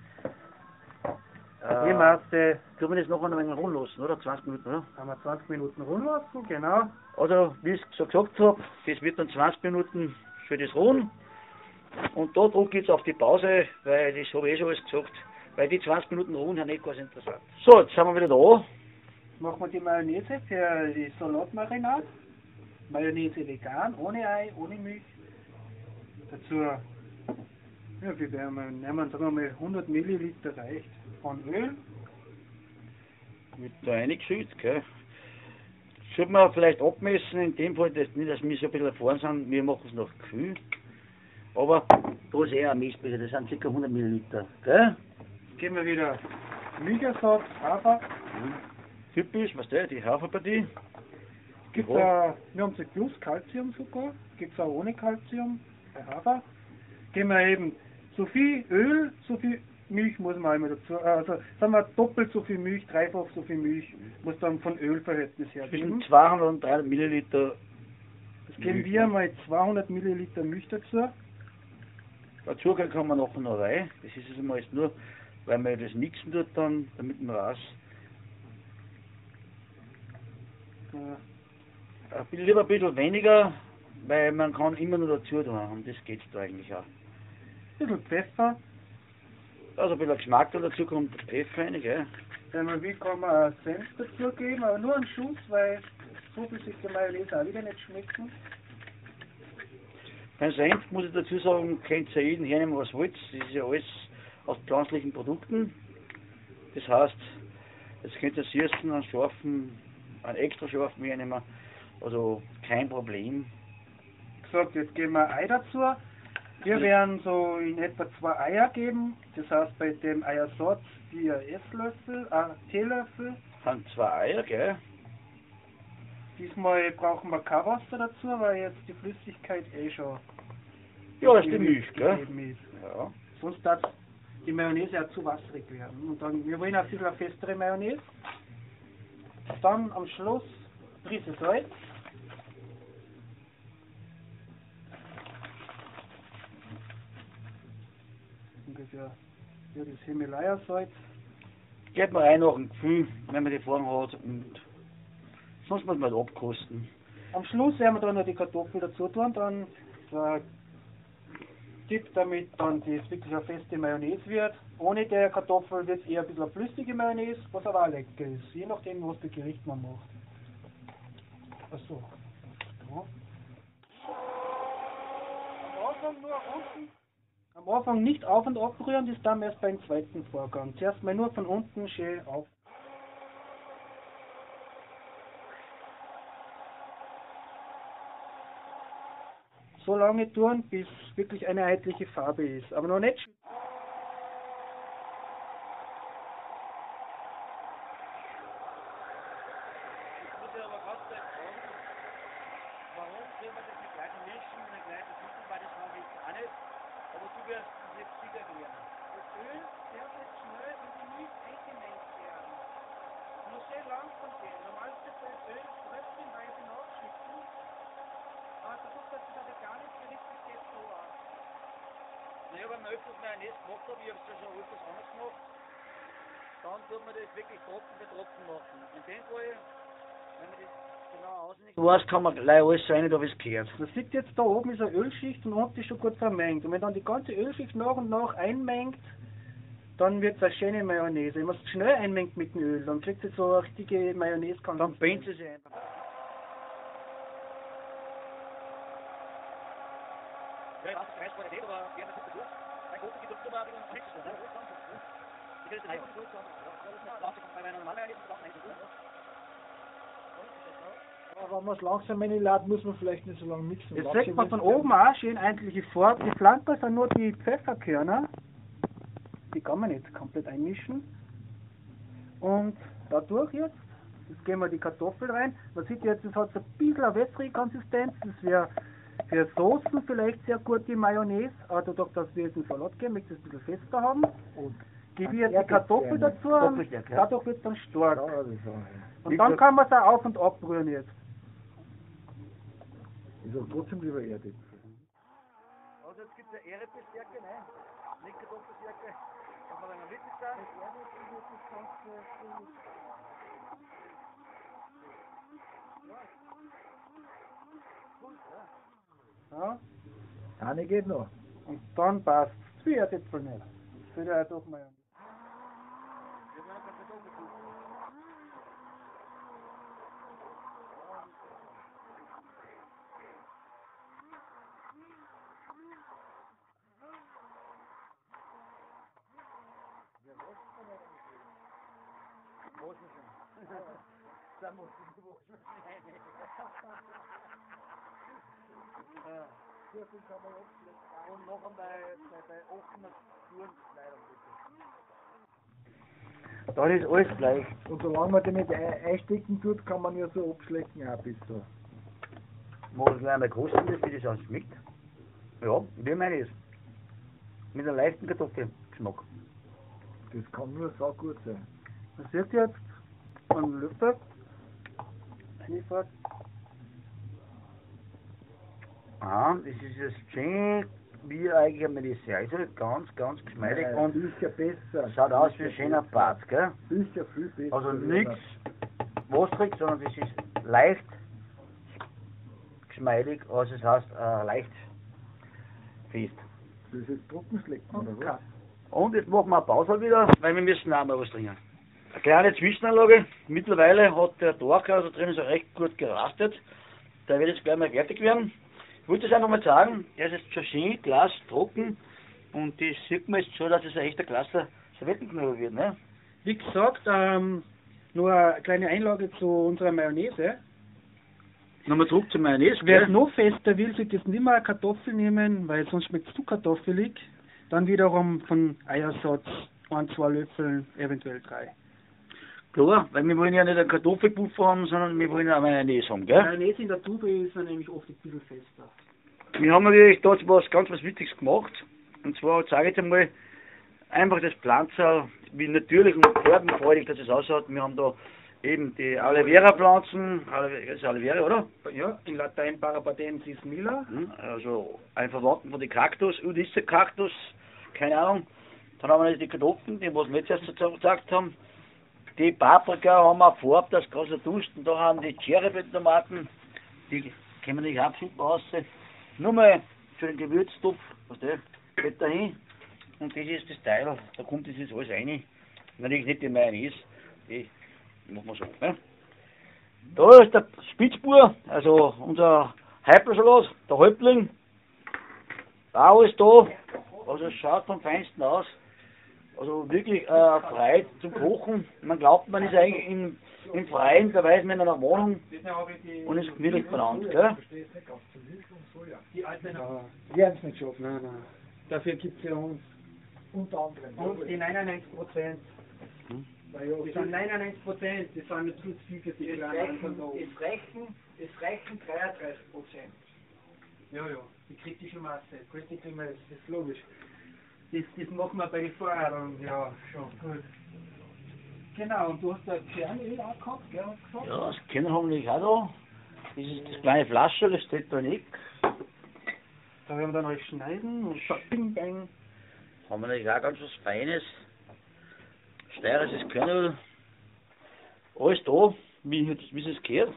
die Äh, Masse tun wir das noch ein wenig ruhen lassen, oder? zwanzig Minuten, oder? haben wir zwanzig Minuten ruhen lassen, genau. Also, wie ich so gesagt habe, das wird dann zwanzig Minuten für das Ruhen. Und da drücke ich jetzt auf die Pause, weil das habe ich eh schon alles gesagt. Weil die zwanzig Minuten Ruhen sind nicht ganz interessant. So, jetzt sind wir wieder da. Jetzt machen wir die Mayonnaise für die Salatmarinade. Mayonnaise vegan, ohne Ei, ohne Milch. Dazu, ja, wie werden wir nehmen, sagen wir mal hundert Milliliter reicht von Öl. Mit da reingeschüttet, gell. Sollte man vielleicht abmessen, in dem Fall, dass nicht, dass wir so ein bisschen erfahren sind, wir machen es nach Gefühl. Aber da ist eher ein Messbecher, das sind ca. hundert Milliliter, gell? Jetzt geben wir wieder Milchersatz, Hafer. Typisch, was der, die Haferpartie. Gibt's Ja. auch, wir haben sie plus Calcium sogar, gibt es auch ohne Calcium bei Hafer. Geben wir eben so viel Öl, so viel Milch muss man einmal dazu, also sagen wir doppelt so viel Milch, dreifach so viel Milch muss dann von Ölverhältnis her Zwischen geben. zweihundert und dreihundert Milliliter. Das geben Milch, wir ne? mal zweihundert Milliliter Milch dazu. Dazu kann man nachher noch rein. Das ist es einmal jetzt nur, weil man das mixen tut dann, damit man weiß. Äh, Ein bisschen, lieber ein bisschen weniger, weil man kann immer nur dazu tun und das geht da eigentlich auch. Ein bisschen Pfeffer. Also ein bisschen Geschmack da dazu kommt Pfeffer rein, gell? Wenn man will, kann man Senf dazugeben, aber nur einen Schuss, weil so viel sich der Mayonnaise auch wieder nicht schmecken. Beim Senf muss ich dazu sagen, könnt ihr jeden hernehmen, was wollt. Das ist ja alles aus pflanzlichen Produkten. Das heißt, jetzt könnt ihr süßen, einen scharfen, einen extra scharfen hernehmen. Also kein Problem. Gesagt, jetzt geben wir Ei dazu. Wir werden so in etwa zwei Eier geben. Das heißt, bei dem Eiersatz vier Esslöffel, ein Teelöffel. Haben zwei Eier, gell? Diesmal brauchen wir kein Wasser dazu, weil jetzt die Flüssigkeit eh schon Ja, das ist die Milch, gell? ist. Ja. Sonst darf die Mayonnaise auch zu wasserig werden. Und dann, wir wollen ein bisschen eine festere Mayonnaise. Dann am Schluss Prise Salz. Ungefähr ja, das Himalaya-Salz. Geht man rein nach dem Gefühl, wenn man die Form hat, und sonst muss man halt abkosten. Am Schluss werden wir dann noch die Kartoffeln dazu tun, dann der Tipp, damit dann das wirklich eine feste Mayonnaise wird. Ohne der Kartoffel wird es eher ein bisschen eine flüssige Mayonnaise, was aber auch lecker ist, je nachdem, was für Gericht man macht. Achso. Ja. Am Anfang nur unten. Am Anfang nicht auf und ab rühren, das dann erst beim zweiten Vorgang. Zuerst mal nur von unten schön auf. So lange tun, bis wirklich eine einheitliche Farbe ist. Aber noch nicht. Ja, wenn man öfters Mayonnaise gemacht hat, ich habe es ja schon öfters anders gemacht, dann tut man das wirklich Tropfen für Tropfen machen. In dem Fall, wenn man das genau ausnimmt. Was kann man gleich alles sein, da es gehört. Man sieht jetzt da oben ist eine Ölschicht und unten ist schon gut vermengt. Und wenn dann die ganze Ölschicht nach und nach einmengt, dann wird es eine schöne Mayonnaise. Wenn man es schnell einmengt mit dem Öl, dann kriegt es so eine richtige Mayonnaise. Dann pennt es einfach. Ja, ich weiß, ich weiß Qualität, aber gerne das durch. Ein großes Gedruck drüber habe ich noch nichts. Ich will es einfach durch. Bei meiner normalen Mayonnaise ist es auch nicht so gut. Aber wenn man es langsam reinlädt, muss man vielleicht nicht so lange mixen. Jetzt Langsam sieht man von oben auch schön eigentliche Farbe. Die Flanken sind nur die Pfefferkörner. Die kann man nicht komplett einmischen. Und dadurch jetzt, jetzt geben wir die Kartoffel rein. Man sieht jetzt, es hat so ein bisschen eine wässrige Konsistenz. Das wäre für Soßen vielleicht sehr gut die Mayonnaise. Aber dadurch, dass wir jetzt einen Salat geben, möchte ich es ein bisschen fester haben. Und gebe jetzt die Kartoffel dazu. Dadurch wird es dann stark. Und dann kann man es auch auf und ab rühren jetzt. Ist auch trotzdem lieber Erde. Also jetzt gibt es ja Erdbeerstärke, ne? Nicht Kartoffelstärke. Kann man dann wirklich sagen? Ja. Eine geht noch. Und dann passt es. Zwei Erdäpfel nicht. Das wird ja doch mal. Da muss ich waschen. Ja. Sehr viel kann man abschlecken. Und noch einmal bei, bei offener Tourenkleidung bitte. Da ist alles gleich. Und solange man den nicht einstecken tut, kann man ja so abschlecken auch bis so. Mach ich gleich mal kosten, wie das sonst schmeckt. Ja, wie meine ich es. Mit einem leichten Kartoffelgeschmack. Das kann nur sau gut sein. Man sieht jetzt einen Löffel. Reinfahrt. Ah, das ist jetzt schön wie eigentlich eine Mayonnaise. Also ganz, ganz geschmeidig Nein, und sicher besser. schaut aus wie Sicher ein schöner besser. Bart, gell? Sicher viel besser. Also nichts wasserig, sondern das ist leicht geschmeidig, also das heißt äh, leicht fest. Das ist jetzt Trockenschlecken, oder was? Ka- Und jetzt machen wir eine Pause wieder, weil wir müssen auch mal was trinken. Eine kleine Zwischenanlage. Mittlerweile hat der Torker da drin so recht gut gerastet. Der wird jetzt gleich mal fertig werden. Ich wollte es einfach mal sagen, der ist jetzt schon schön, Glas, trocken. Und das sieht man jetzt schon, dass es ein echter klasse Servettenknödel wird, ne? Wie gesagt, ähm, nur eine kleine Einlage zu unserer Mayonnaise. Nochmal zurück zur Mayonnaise, Wer es gell? noch fester will, sollte jetzt nicht mehr eine Kartoffel nehmen, weil sonst schmeckt es zu kartoffelig. Dann wiederum von Eiersatz ein, zwei Löffel, eventuell drei. Klar, weil wir wollen ja nicht einen Kartoffelpuffer haben, sondern wir wollen ja eine Mayonnaise haben, gell? Mayonnaise in der Tube ist dann nämlich oft ein bisschen fester. Wir haben natürlich dort was ganz was Wichtiges gemacht. Und zwar sage ich jetzt einmal, einfach das Pflanzen, wie natürlich und farbenfreudig das es ausschaut. Wir haben da eben die Aloe Vera Pflanzen, Aloe, das ist Aloe Vera, oder? Ja, in Latein Parapatensis mila. Hm, Also ein Verwandten von den Kaktus, Udisse Kaktus, keine Ahnung. Dann haben wir jetzt die Kartoffeln, die was wir jetzt erst dazu gesagt haben. Die Paprika haben wir gefärbt, das ganze Dusten. Da haben die Cherrytomaten, die kommen nicht auch super raus. Nur mal für den Gewürztopf, was der geht da hin. Und das ist das Teil, da kommt das jetzt alles rein. Natürlich nicht die Mayonnaise, die machen wir so. Ne? Da ist der Spitzbur, also unser Häuptlersalat, der Häuptling. Auch alles da, also es schaut vom Feinsten aus. Also wirklich äh, frei zum Kochen. Man glaubt, man ist eigentlich im, im Freien, da weiß man in einer Wohnung und ist gemütlich benannt, gell? Die alten ja, werden es nicht schaffen, nein, nein. Dafür gibt es ja uns Unter anderem. und die neunundneunzig Prozent. Hm? Die sind neunundneunzig Prozent, die sind nicht zu viel für die kleinen Anfang da. Es reichen, es reichen dreiunddreißig Prozent. Ja, ja, die kritische Masse, critical mass, das ist logisch. Das, das machen wir bei den Vorladungen, ja, schon gut. Genau, und du hast da Kernöl auch gehabt, gell, hast du gesagt? Ja, das Kinder haben wir auch da. Das ist das kleine Flasche, das steht da nicht. Da werden wir dann alles schneiden und bing bang. Haben wir natürlich auch ganz was Feines. Steirisches Kernöl. Alles da, wie, wie es gehört.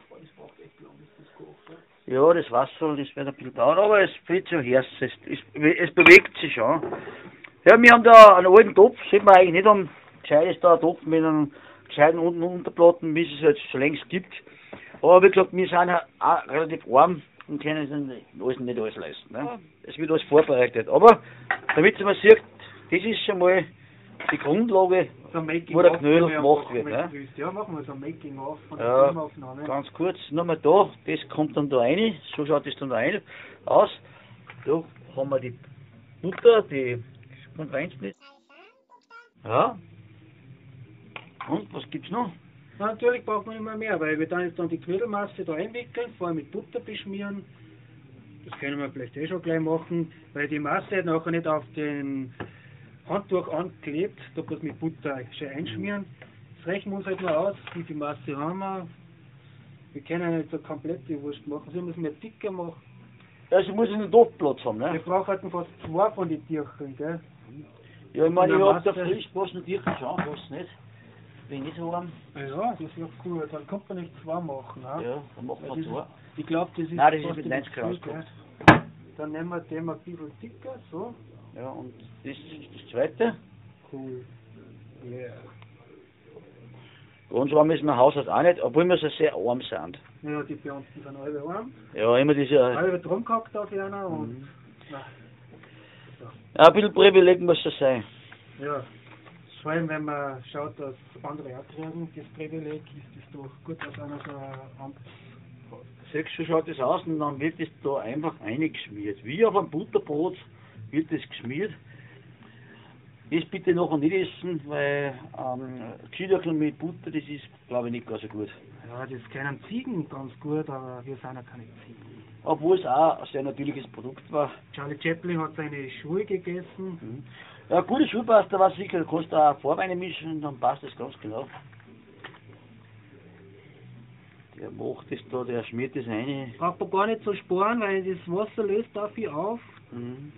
Ja, das Wasser, das wird ein bisschen dauern, aber es wird schon her. Es, es, es bewegt sich schon. Ja, wir haben da einen alten Topf, sieht man eigentlich nicht am gescheit ist da ein Topf mit einem gescheiten unten Unterplatten, wie es es jetzt schon längst gibt. Aber wie gesagt, wir sind ja auch relativ arm und können es alles, nicht alles leisten. Ne? Es wird alles vorbereitet. Aber damit man sieht, das ist schon mal die Grundlage, So wo der Knödel gemacht wird. Ne? Ja, machen wir so ein Making-of von der Ja, Filmaufnahme. ganz kurz, nochmal da, das kommt dann da rein, so schaut das dann da rein aus. Da haben wir die Butter, die kommt rein nicht. Ja. Und was gibt's noch? Na, natürlich braucht man immer mehr, weil wir dann jetzt dann die Knödelmasse da einwickeln, vorher mit Butter beschmieren. Das können wir vielleicht eh schon gleich machen, weil die Masse nachher nicht auf den Handtuch anklebt, da muss mit Butter schön einschmieren. Das rechnen wir uns halt nur aus, wie viel Masse haben wir. Wir können nicht so komplett die Wurst machen, so müssen wir dicker machen. Ja, sie muss einen Topfplatz haben, Wir ne? brauchen halt fast zwei von den Tierchen, gell? Ja, ich meine, Und ich eine hab da Masse- frisch gewaschene Tierchen schon, was nicht. Wenn ich so haben, Ja, das wird cool, dann kann man nicht zwei machen, ne? ja, dann machen Weil wir das zwei. ist- Ich glaube, das ist Nein, das ist fast mit ein neunzig bisschen Gramm viel, gehabt. gell? Dann nehmen wir den ein bisschen dicker, so. Ja, und das ist das zweite. Cool. Yeah. Ganz arm ist mein Haushalts auch nicht, obwohl wir so sehr arm sind. Ja, die Beamten sind alle arm. Ja, immer diese. Alle drum gehackt auf einer und. Mhm. Na, Ja, ein bisschen Privileg muss das sein. ja. Vor allem, wenn man schaut, dass andere auch kriegen, das Privileg, ist es doch gut, dass einer so ein Amt hat. Siehst du, so schaut das aus und dann wird das da einfach eingeschmiert. Wie auf einem Butterbrot wird das geschmiert. Das bitte nachher nicht essen, weil ähm, Chidackel mit Butter, das ist, glaube ich, nicht ganz so gut. Ja, das kennen Ziegen ganz gut, aber wir sind ja keine Ziegen. Obwohl es auch ein sehr natürliches Produkt war. Charlie Chaplin hat seine Schuhe gegessen. Mhm. Ja, gute Schulpasta war sicher, du kannst da auch Farbe mischen und dann passt das ganz genau. Der macht das da, der schmiert das rein. Braucht man gar nicht so sparen, weil das Wasser löst da viel auf. Mhm.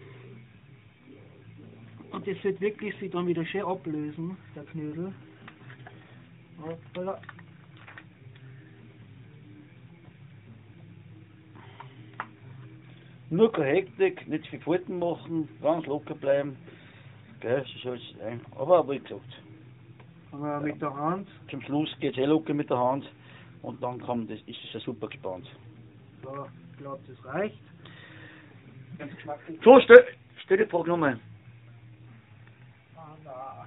Und das wird wirklich sich dann wieder schön ablösen, der Knödel. Hoppala. Nur keine Hektik, nicht viel Falten machen, ganz locker bleiben. gell, so soll es sein. Aber wie gesagt, Aber mit der Hand, zum Schluss geht es eh locker mit der Hand und dann kann das, ist es ja super gespannt. so, ich glaube, das reicht. Ganz geschmacklich. So, stell, stell die Frage nochmal. Ah, na.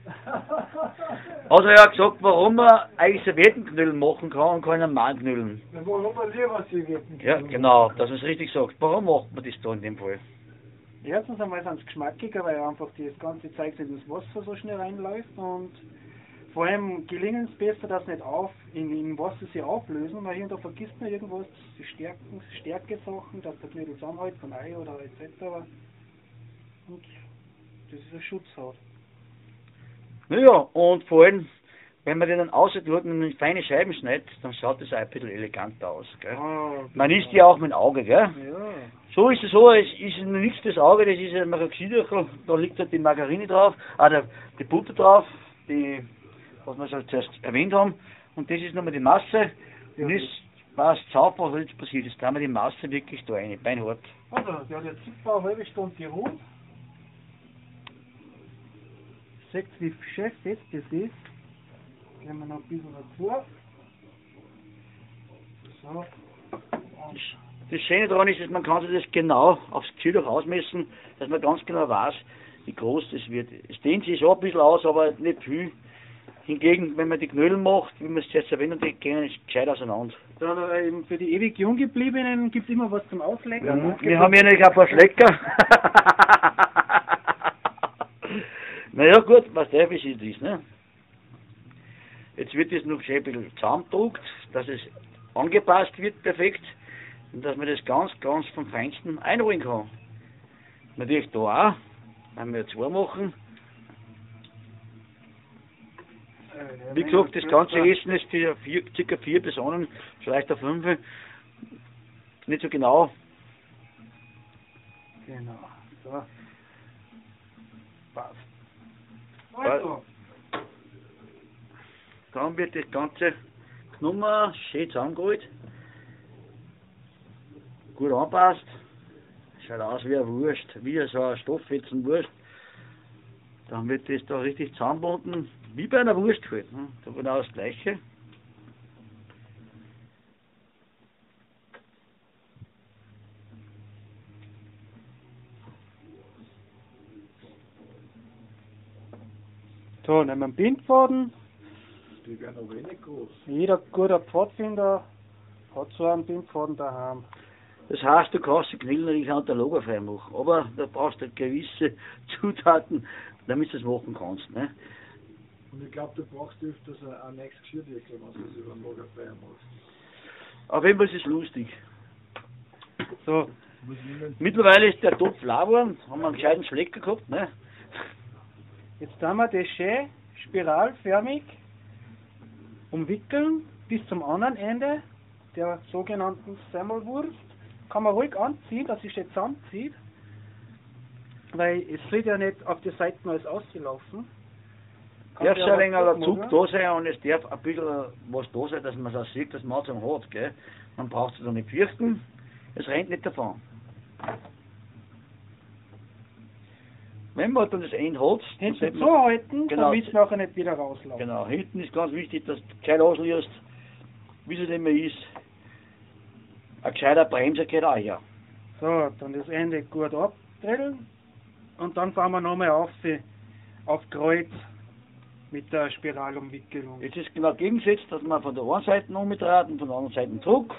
Also er hat gesagt, warum man eigentlich Serviettenknödel machen kann und keine normalen Knödeln. Na, warum man lieber Servietten? Ja, genau, dass man es richtig sagt. Warum macht man das da in dem Fall? Erstens einmal sind es geschmackiger, weil einfach das ganze Zeug in das Wasser so schnell reinläuft und vor allem gelingen es besser, dass nicht auf in, in Wasser sie auflösen, weil hier und da vergisst man irgendwas, die Stärken, Stärke-Sachen, dass der Knödel zusammenhält von Ei oder et cetera. Und das ist ein Schutzhaut. Naja, und vor allem, wenn man den dann ausschaut und in feine Scheiben schneidet, dann schaut das auch ein bisschen eleganter aus. Gell? Ah, Man isst ja auch mit dem Auge, gell? ja. So ist es so, es ist nicht das Auge, das ist ein Maraxidöchel, da liegt halt die Margarine drauf, ah, der, die Butter drauf, die, was wir so zuerst erwähnt haben, und das ist nochmal die Masse, Ja. und das was sauber, was jetzt passiert ist, da haben wir die Masse wirklich da rein, beinhart. Also, der hat jetzt super eine halbe Stunde geruht. Seht wie chefest das ist. Gehen wir noch ein bisschen dazu. So. Und Das Schöne daran ist, dass man kann sich das genau aufs Kilo ausmessen, dass man ganz genau weiß, wie groß das wird. Es dehnt sich so ein bisschen aus, aber nicht viel. Hingegen, wenn man die Knödel macht, wie man es jetzt erwähnt, die gehen gescheit auseinander. dann äh, eben für die ewig Junggebliebenen gibt es immer was zum Auslecken. Mhm. Wir haben ja nicht ein paar Schlecker. Naja gut, was der wie es ist, ne? Jetzt wird es noch schön ein bisschen zusammengedruckt, dass es angepasst wird perfekt und dass man das ganz, ganz vom Feinsten einholen kann. Natürlich da auch, wenn wir zwei machen. Äh, Wie gesagt, das ganze Essen ist für vier, circa vier Personen, vielleicht auch fünf. Nicht so genau. Genau. So. Passt. Also. Dann wird das Ganze genommen, schön zusammengeholt. Gut anpasst. Schaut aus wie eine Wurst, wie so eine Stofffetzenwurst. Dann wird das da richtig zusammengebunden, wie bei einer Wurst halt. Ne? Da genau das Gleiche. So, nehmen wir einen Bindfaden. Die werden aber eh nicht groß. Jeder guter Pfadfinder hat so einen Bindfaden daheim. Das heißt, du kannst die Knödel natürlich auch lagerfrei machen, aber da brauchst du gewisse Zutaten, damit du das machen kannst. Ne? Und ich glaube, du brauchst öfters ein, ein nächstes Geschirrdeckel, wenn du das über den Lagerfeuer machst. Auf jeden Fall ist es lustig. So, Muss niemand Mittlerweile ist der Topf leer geworden, haben wir einen gescheiten Schlecker gehabt. Ne? jetzt haben wir das schön spiralförmig umwickeln bis zum anderen Ende der sogenannten Semmelwurst. Kann man ruhig anziehen, dass sich jetzt zusammenzieht, weil es wird ja nicht auf die Seiten alles ausgelaufen. Darf sich schon ein aber wenig gut ein machen. Zug da sein und es darf ein bisschen was da sein, dass man es auch sieht, dass man es auch hat. Gell? Man braucht es da nicht fürchten, es rennt nicht davon. Wenn man dann das Ende hat, dann Hinten sieht man- zuhalten, Genau. damit es nachher nicht wieder rausläuft. Genau, hinten ist ganz wichtig, dass du gescheit ausliest, wie es immer ist. Ein gescheiter Bremser geht auch her. So, dann das Ende gut abdrillen und dann fahren wir nochmal auf, die- auf Kreuz mit der Spiralumwickelung. Jetzt ist genau gegengesetzt, dass man von der einen Seite umdreht und von der anderen Seite zurück.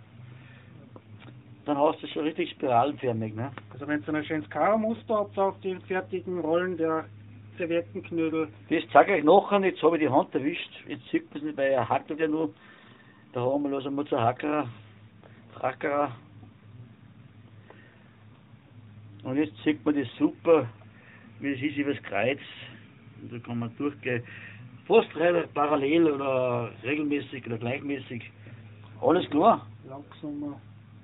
Dann hast du es schon richtig spiralenförmig. Ne? Also wenn ihr ein schönes Karo-Muster habt auf den fertigen Rollen der Serviettenknödel, Das zeige ich euch nachher, jetzt habe ich die Hand erwischt. Jetzt sieht man es nicht, weil er hackelt ja nur. Da haben wir also mal zur Hackerer. Hackerer. Und jetzt sieht man das super, wie es ist über das Kreuz. Und da kann man durchgehen. Fast re- parallel oder regelmäßig oder gleichmäßig. Alles klar. langsamer.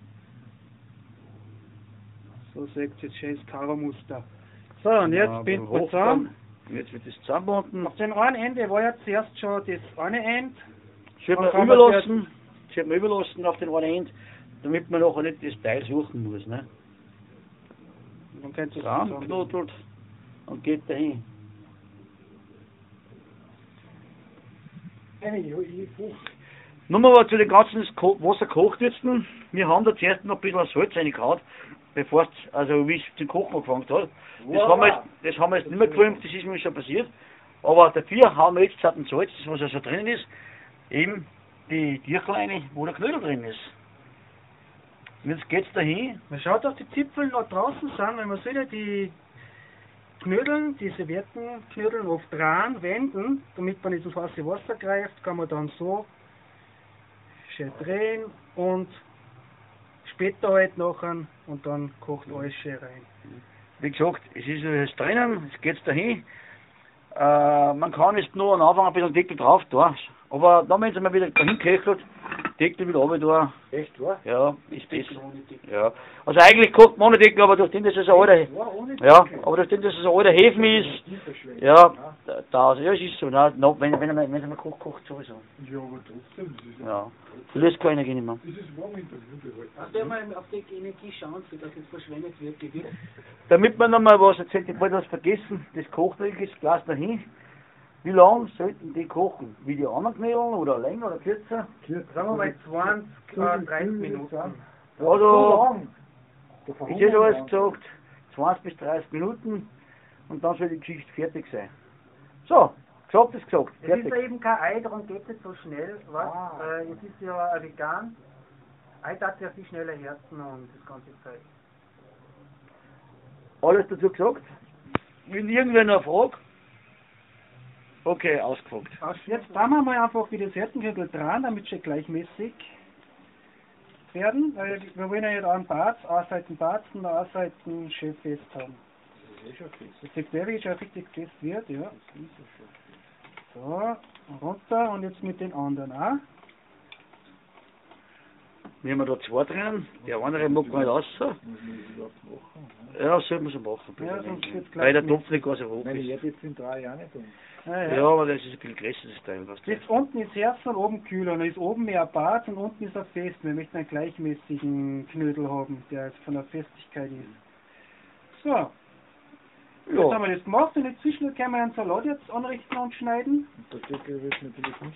So seht ihr jetzt schönes Karo-Muster. So, und jetzt Ja, binden beim wir zusammen. Hochfahren. Jetzt wird das zusammenbunden. Auf dem einen Ende war ja zuerst schon das eine End. Das wird Dann man kann man überlassen. Das wird man überlassen auf den einen Ende, damit man nachher nicht das Teil suchen muss. Ne? Man kennt es Zusammenknotet. und geht dahin. Hey, ich fuch. Nun mal zu den ganzen Ko Wasser gekocht jetzt. Wir haben da zuerst noch ein bisschen Salz reingehauen, bevor es, also wie es zum Kochen angefangen hat. Das haben wir jetzt, das haben wir jetzt nicht mehr gefilmt, das ist mir schon passiert. Aber dafür haben wir jetzt den Salz, das was also drin ist, eben die Tierchen rein, wo der Knödel drin ist. Und jetzt geht's dahin. Man schaut, dass die Zipfel noch draußen sind, weil man sieht ja die Knödeln, die Serviettenknödeln oft dran wenden, damit man nicht ins heiße Wasser greift, kann man dann so schön drehen und später halt nachher und dann kocht alles schön rein. Wie gesagt, es ist jetzt drinnen, es geht's dahin. Äh, man kann jetzt nur am Anfang ein bisschen Deckel drauf tun, aber dann, wenn es mal wieder dahin köchelt, Deckel wieder runter tun. Echt, wahr? Ja, ist besser. Ja. Also eigentlich kocht man ohne Deckel, aber durch den, dass es ein alter, ja, aber durch den, dass es ein alter Hefen ist, ja, da, da, ja, es ist so, na, na, wenn, wenn, wenn, wenn man kocht, kocht sowieso. Ja, aber trotzdem, das ist ja. Ja, du lässt keiner gehen immer. Das ist warm in der Wunde. Also wenn man auf die Energie schauen, so dass es verschwendet wird, die wird. Damit man nochmal was erzählt, ich wollte was vergessen, das kocht wirklich das Glas dahin. Wie lang sollten die kochen? Wie die anderen Knödeln oder länger oder kürzer? Sagen wir mal zwanzig, äh, dreißig Minuten. Also, ich hätte alles gesagt, zwanzig bis dreißig Minuten und dann soll die Geschichte fertig sein. So, gesagt ist gesagt, Es ist ja fertig. eben kein Ei, darum geht es nicht so schnell, was? Ah. Äh, es ist ja ein vegan. Ei darf ja viel schneller härten und das ganze Zeug. Alles dazu gesagt? Wenn irgendwer noch fragt? Okay, ausgefragt. Jetzt tun wir mal einfach wieder das Härtenknödel dran, damit sie gleichmäßig werden, weil wir wollen ja nicht einen Bart, eine Seite Barzen, eine Seite schön fest haben. Das ist eh schon fest. Das sieht der, wie schon richtig fest wird, ja. So, runter und jetzt mit den anderen auch. Wir haben da zwei drin, der andere mag gar nicht raus. Muss man das überhaupt machen? Ja, soll man so machen. Ja, sonst wird's Weil der gleich Topf nicht ganz so hoch Meine ist. Erde sind drei Jahre nicht um. Ja, ja. Ja, aber das ist ein bisschen größer, das Teil. Was Das unten ist Herz und oben kühler. Und dann ist oben mehr Bart und unten ist er fest. Wir möchten einen gleichmäßigen Knödel haben, der jetzt von der Festigkeit ist. So, jetzt Ja, haben wir das gemacht und inzwischen können wir einen Salat jetzt anrichten und schneiden. Und der Deckel wird natürlich nicht.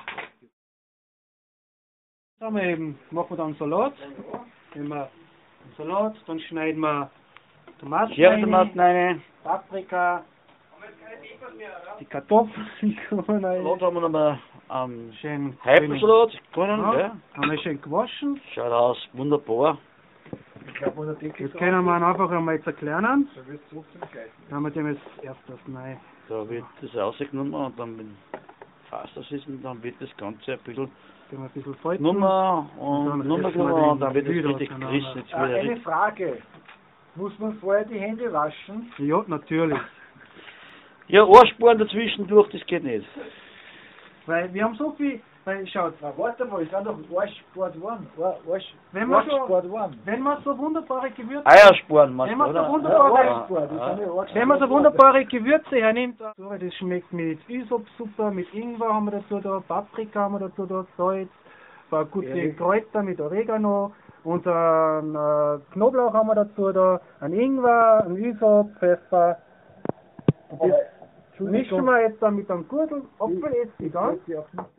Jetzt haben wir eben, machen wir dann Salat. Nehmen wir einen Salat, dann schneiden wir Tomaten, Cherrytomaten rein. Paprika, die Kartoffeln kommen rein. Salat haben wir nochmal am Schön Heifelsalat gewonnen. Ja, Ja. haben wir schön gewaschen. Schaut aus, wunderbar. Ich glaube, wenn der Deckel Jetzt können wir ihn einfach einmal zerkleinern. so wird es trotzdem gleich. Dann haben wir dem jetzt erst das rein. Da wird das rausgenommen und dann, wenn fast das ist, dann wird das Ganze ein bisschen Gehen wir ein bisschen falten. Nummer Und dann und Nummer essen wir genommen den und dann wird es Hühner richtig auseinander. gerissen. Jetzt Ah, wieder eine richtig. Frage. Muss man vorher die Hände waschen? Ja, natürlich. Ja, Ohrsporen dazwischen durch, das geht nicht. Weil wir haben so viel, weil schaut, Na, warte mal, es sind doch Arschsport one. Arsch, Wenn man so- Arschsport one. wenn man so wunderbare Gewürze, Eiersporen machst Wenn du, man so oder? wunderbar- Ja, Ja, Arschsport, das ja. sind ja Arschsport. wenn man so wunderbare Gewürze hernimmt, so, das schmeckt mit Isop super, mit Ingwer haben wir dazu da, Paprika haben wir dazu da, Salz, ein paar gute Ja. Kräuter mit Oregano, unseren äh, Knoblauch haben wir dazu da, ein Ingwer, ein Isop, Pfeffer. Und Aber, das Entschuldigung, mischen wir jetzt dann mit einem Gurgel, Apfelessig an. ich weiß auch nicht.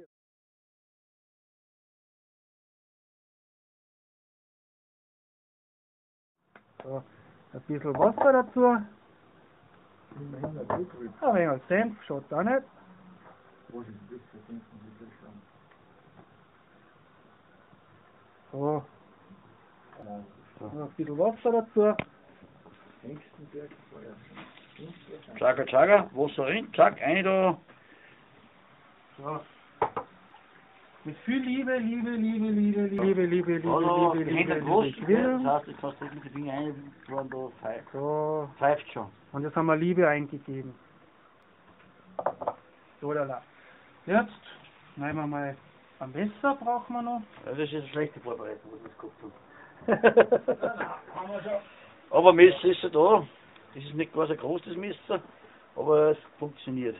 So, ein bisschen Wasser dazu, ein wenig Senf, schaut auch nicht. So, noch ein bisschen Wasser dazu. Zaga, zaga, Wasser rein, zack, eine da. So. Mit viel Liebe, Liebe, Liebe, Liebe, Liebe, Liebe, Liebe, Also, Liebe, die Liebe, Hände groß, Liebe, Liebe. das heißt, jetzt kannst du mit den Fingern einschlagen, da pfeift, So, pfeift schon. und jetzt haben wir Liebe eingegeben. So, lala. Jetzt nehmen wir mal ein Messer, brauchen wir noch. Ja, das ist eine schlechte Vorbereitung, was wir gehabt haben. Aber Messer ist ja da. Das ist nicht ganz ein großes Messer, aber es funktioniert.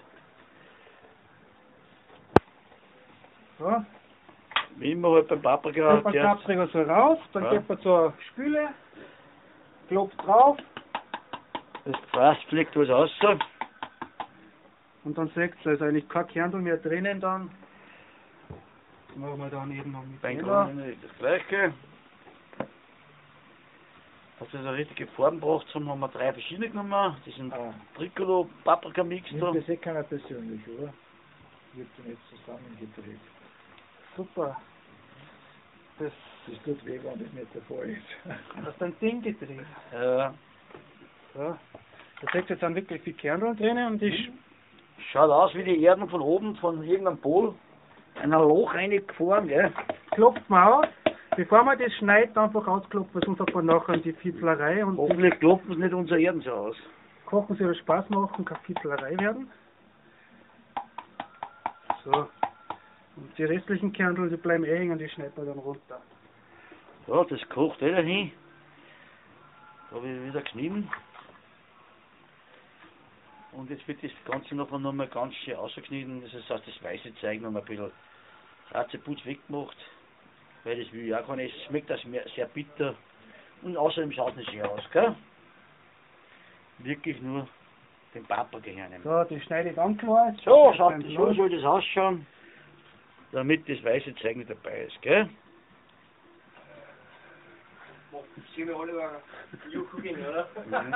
So, Wie immer halt beim Paprika geht man zuerst. Paprika so raus, dann Ja. geht man zur Spüle, klopft drauf, Das Gras fliegt was raus. Und dann seht ihr, da ist eigentlich kein Kernel mehr drinnen dann. Das machen wir dann eben noch mit Beim Teller. Grünen das gleiche. Dass wir so eine richtige Farben gebracht haben, haben wir drei verschiedene genommen. Das sind Ah, Tricolor, Paprika-Mix da. nimmt das eh keiner persönlich, oder? Wird dann jetzt zusammengedreht. Super. Das, Das tut weh, wenn das nicht der Fall ist. das ist ein Ding gedreht. Ja. So. Da seht ihr, jetzt sind wirklich viel Kernel drinnen und ich Schaut aus wie die Erden von oben, von irgendeinem Pol. In ein Loch reingefahren, gell? klopft man aus. Bevor man das schneidet, einfach ausklopfen, sonst hat man nachher die Fiedlerei und Hoffentlich klopfen es nicht unser Erden so aus. kochen soll Spaß machen, keine Fiedlerei werden. So. Und die restlichen Kernel, die bleiben eh hängen, die schneidet man dann runter. Ja, das kocht eh dahin. Da habe ich wieder geschnitten. Und jetzt wird das Ganze noch einmal ganz schön ausgeschnitten. Das heißt, das weiße Zeug noch mal ein bisschen Ratzeputz weggemacht. Weil das will ich auch gar nicht. Es schmeckt das sehr bitter. Und außerdem schaut es nicht schön aus, gell? Wirklich nur den Paprika hernehmen. So, die schneide ich dann klar. So, schaut, so soll das ausschauen, damit das weiße Zeug nicht dabei ist, gell? Sehen wir alle mal Juhu gehen, oder? Mhm.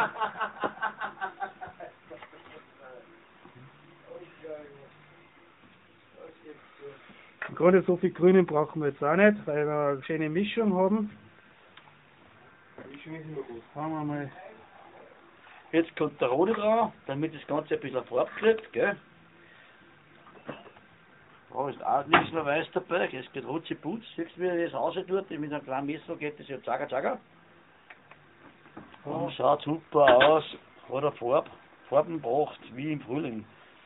Im Grunde so viel Grünen brauchen wir jetzt auch nicht, weil wir eine schöne Mischung haben. Mischung ist immer gut. Fangen wir mal. Jetzt kommt der Rote drauf, damit das Ganze ein bisschen Farbe kriegt, gell? Da ist auch nichts mehr weiß dabei, es geht rutzi putz. Siehst du, wie er das raus tut? Mit einem kleinen Messer geht das ja zaga zaga. Und schaut super aus, hat er Farb, Farben gebracht, wie im Frühling.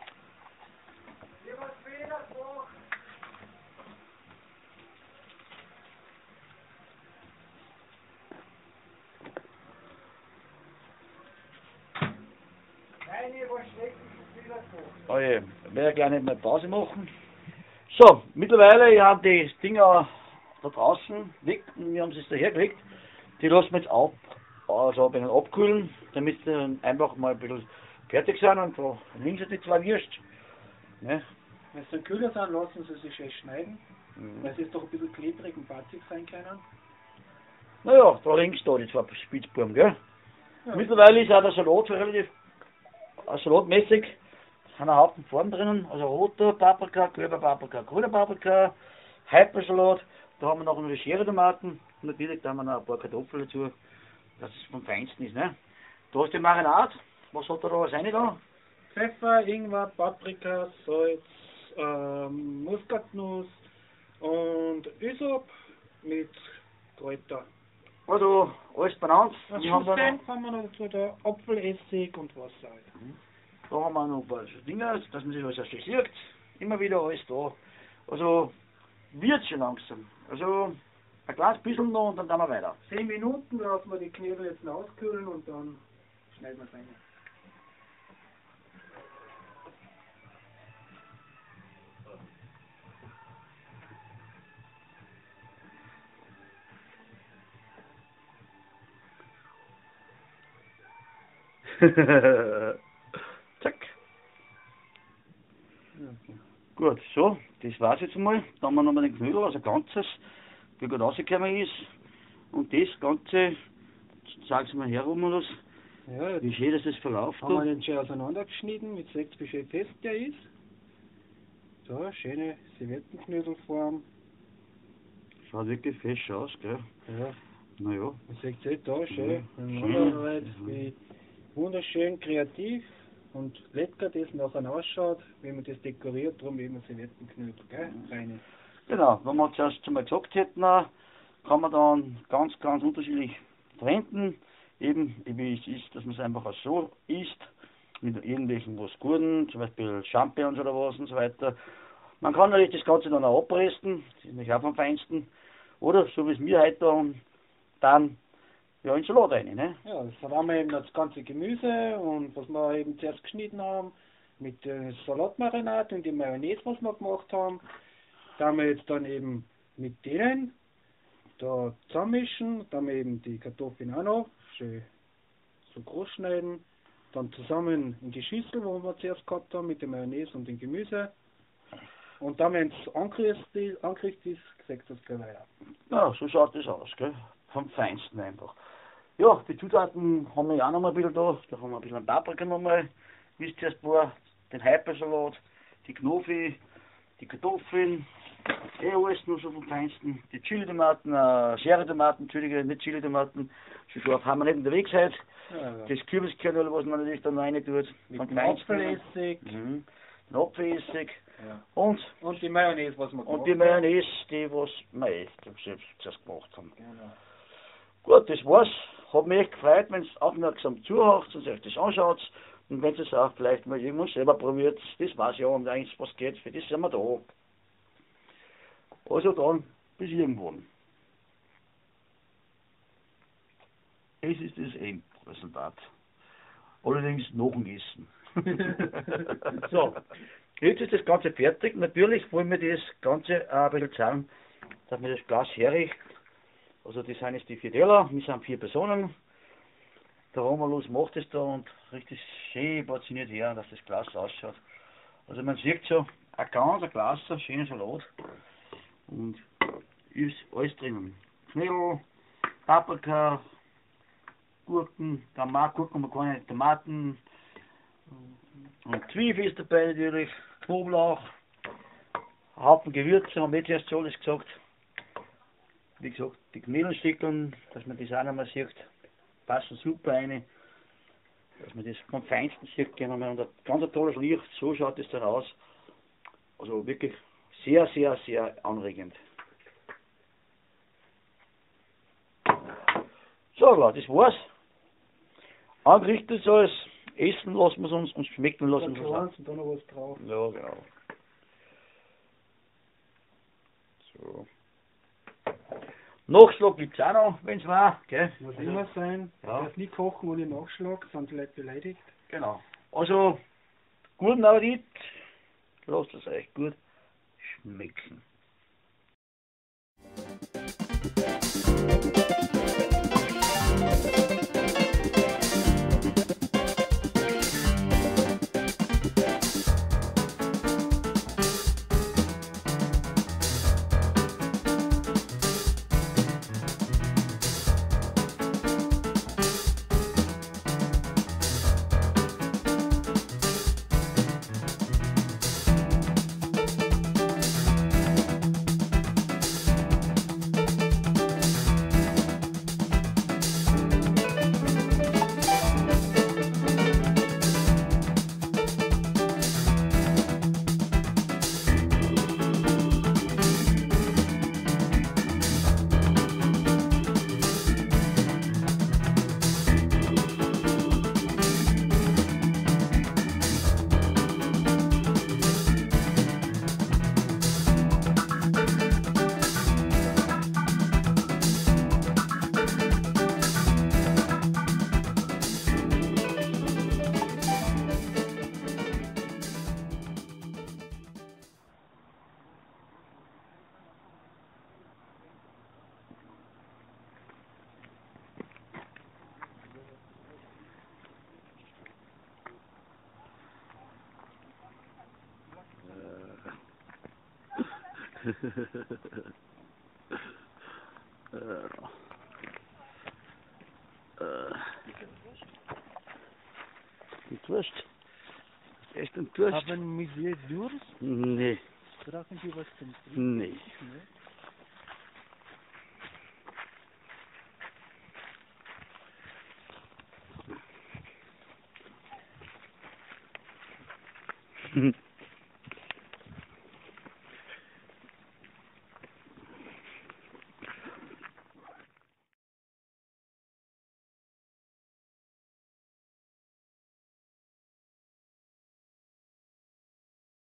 Oh je, ich werde gleich nicht mehr Pause machen. So, mittlerweile, ich habe die Dinger da draußen weg und wir haben sie jetzt dahergelegt. Die lassen wir jetzt ab, also ein bisschen abkühlen, damit sie dann einfach mal ein bisschen fertig sind und da links sind die zwei Würst. Ne? Wenn sie dann kühler sind, lassen sie sich schön schneiden, Mhm. weil sie jetzt doch ein bisschen klebrig und batzig sein können. Naja, da links da die zwei Spitzbuben, gell? Ja. Mittlerweile ist auch der Salat relativ äh, salatmäßig. Es sind ein Haufen Farben drinnen, also roter Paprika, gelber Paprika, grüner Paprika, Hypersalat, da haben wir noch eine Schere Tomaten und natürlich da haben wir noch ein paar Kartoffeln dazu, dass es vom Feinsten ist, ne? Da hast du die Marinade, was hat da da was rein da? Pfeffer, Ingwer, Paprika, Salz, ähm, Muskatnuss und Ysop mit Kräuter. Also alles benannt. Was Wir haben da, noch, Schlussend haben wir noch dazu der Apfelessig und Wasser. Halt. da haben wir noch ein paar Dinge, dass man sich alles erst sieht. Immer wieder alles da. Also wird schon langsam. Also ein kleines bisschen noch und dann gehen wir weiter. Zehn Minuten lassen wir die Knödel jetzt noch auskühlen und dann schneiden wir es rein. Zack. Gut, so, das war's jetzt mal. Dann haben wir nochmal den Knödel, also ganzes, wie gut rausgekommen ist. Und das Ganze, sag's mal herum oder was, Ja, jetzt wie schön dass das verläuft. haben wir Da. den schön auseinandergeschnitten, mit sechs wie schön fest der ist. So, schöne Serviettenknödelform. Schaut wirklich fesch aus, gell? Ja, Naja. man sieht es da schön. Ja, Aneinanderreiht, schön. wie wunderschön kreativ und lecker das nachher ausschaut, wie man das dekoriert, drum eben Serviettenknödel, gell? Reine. Genau, wenn wir zuerst einmal gesagt hätten, kann man dann ganz, ganz unterschiedlich verwenden. Eben, wie es ist, dass man es einfach auch so isst, mit irgendwelchen was Guten, zum Beispiel Champignons oder was und so weiter. Man kann natürlich das Ganze dann auch abrösten, das ist nicht auch vom Feinsten. Oder, so wie es mir heute da, dann ja, in Salat rein, ne? Ja, das haben wir eben das ganze Gemüse und was wir eben zuerst geschnitten haben, mit der Salatmarinade und die Mayonnaise, was wir gemacht haben. Da haben wir jetzt dann eben mit denen da zusammischen, dann haben wir eben die Kartoffeln auch noch schön so groß schneiden, dann zusammen in die Schüssel, wo wir zuerst gehabt haben, mit dem Mayonnaise und dem Gemüse. Und dann, wenn es angerichtet, angerichtet ist, kriegt das gleich weiter. Ja, so schaut das aus, gell? Vom Feinsten einfach. Ja, die Zutaten haben wir ja auch noch mal ein bisschen da. Da haben wir ein bisschen Paprika nochmal, wie es zuerst war, den Hypersalat, die Knofi, die Kartoffeln, eh alles nur so vom Feinsten. Die Chili-Tomaten, äh, Sherry-Tomaten, Entschuldige, nicht Chili-Tomaten, so scharf haben wir nicht unterwegs heute. Ja, ja. Das Kürbiskernöl, was man natürlich dann rein tut. Mit vom dem Feinsten. Apfelessig. Mhm. Den Apfelessig. Ja. Und, Und die Mayonnaise, was wir und gemacht die haben. Mayonnaise, die was wir eh selbst zuerst gemacht haben. Genau. Gut, das war's. Hat mich echt gefreut, wenn ihr aufmerksam zuhört und euch das anschaut. Und wenn ihr es auch vielleicht mal irgendwann selber probiert, das war's ja, und eigentlich was geht, für das sind wir da. Also dann, bis irgendwann. Es ist das Endresultat. Allerdings noch ein Essen. So, jetzt ist das Ganze fertig. Natürlich wollen wir das Ganze auch ein bisschen zeigen, dass wir das Glas herrichten. Also das sind jetzt die vier Teller, wir sind vier Personen. Der Romulus macht es da und richtig schön portioniert her, dass das Glas ausschaut. Also man sieht schon, ein ganz ein Glas, ein schöner Salat. Und ist alles drinnen. Knödel, Paprika, Gurken, Tomaten, Gurken, man kann nicht, Tomaten, und Zwiebel ist dabei natürlich, Knoblauch, ein Haufen Gewürze, haben wir jetzt erst schon alles gesagt. Wie gesagt, die Knödelstückeln, dass man das auch nochmal sieht, passen super rein, dass man das vom Feinsten sieht, und ein ganz tolles Licht, so schaut es dann aus. Also wirklich sehr, sehr, sehr anregend. So, klar, das war's. Angerichtet ist alles, essen lassen wir es uns, uns schmecken lassen wir Dann es und dann noch was drauf. Ja, genau. So. Nachschlag gibt's auch noch, wenn's war, gell? Muss immer sein. Ja. Ja. Darf nie kochen ohne Nachschlag, sind die Leute beleidigt. Genau. Also, guten Appetit. Lasst es euch gut schmecken. Mit Wurst? Echt ein Durst? Haben wir Durst? Nee, Brauchen Sie was zum Trinken? nee. Ne?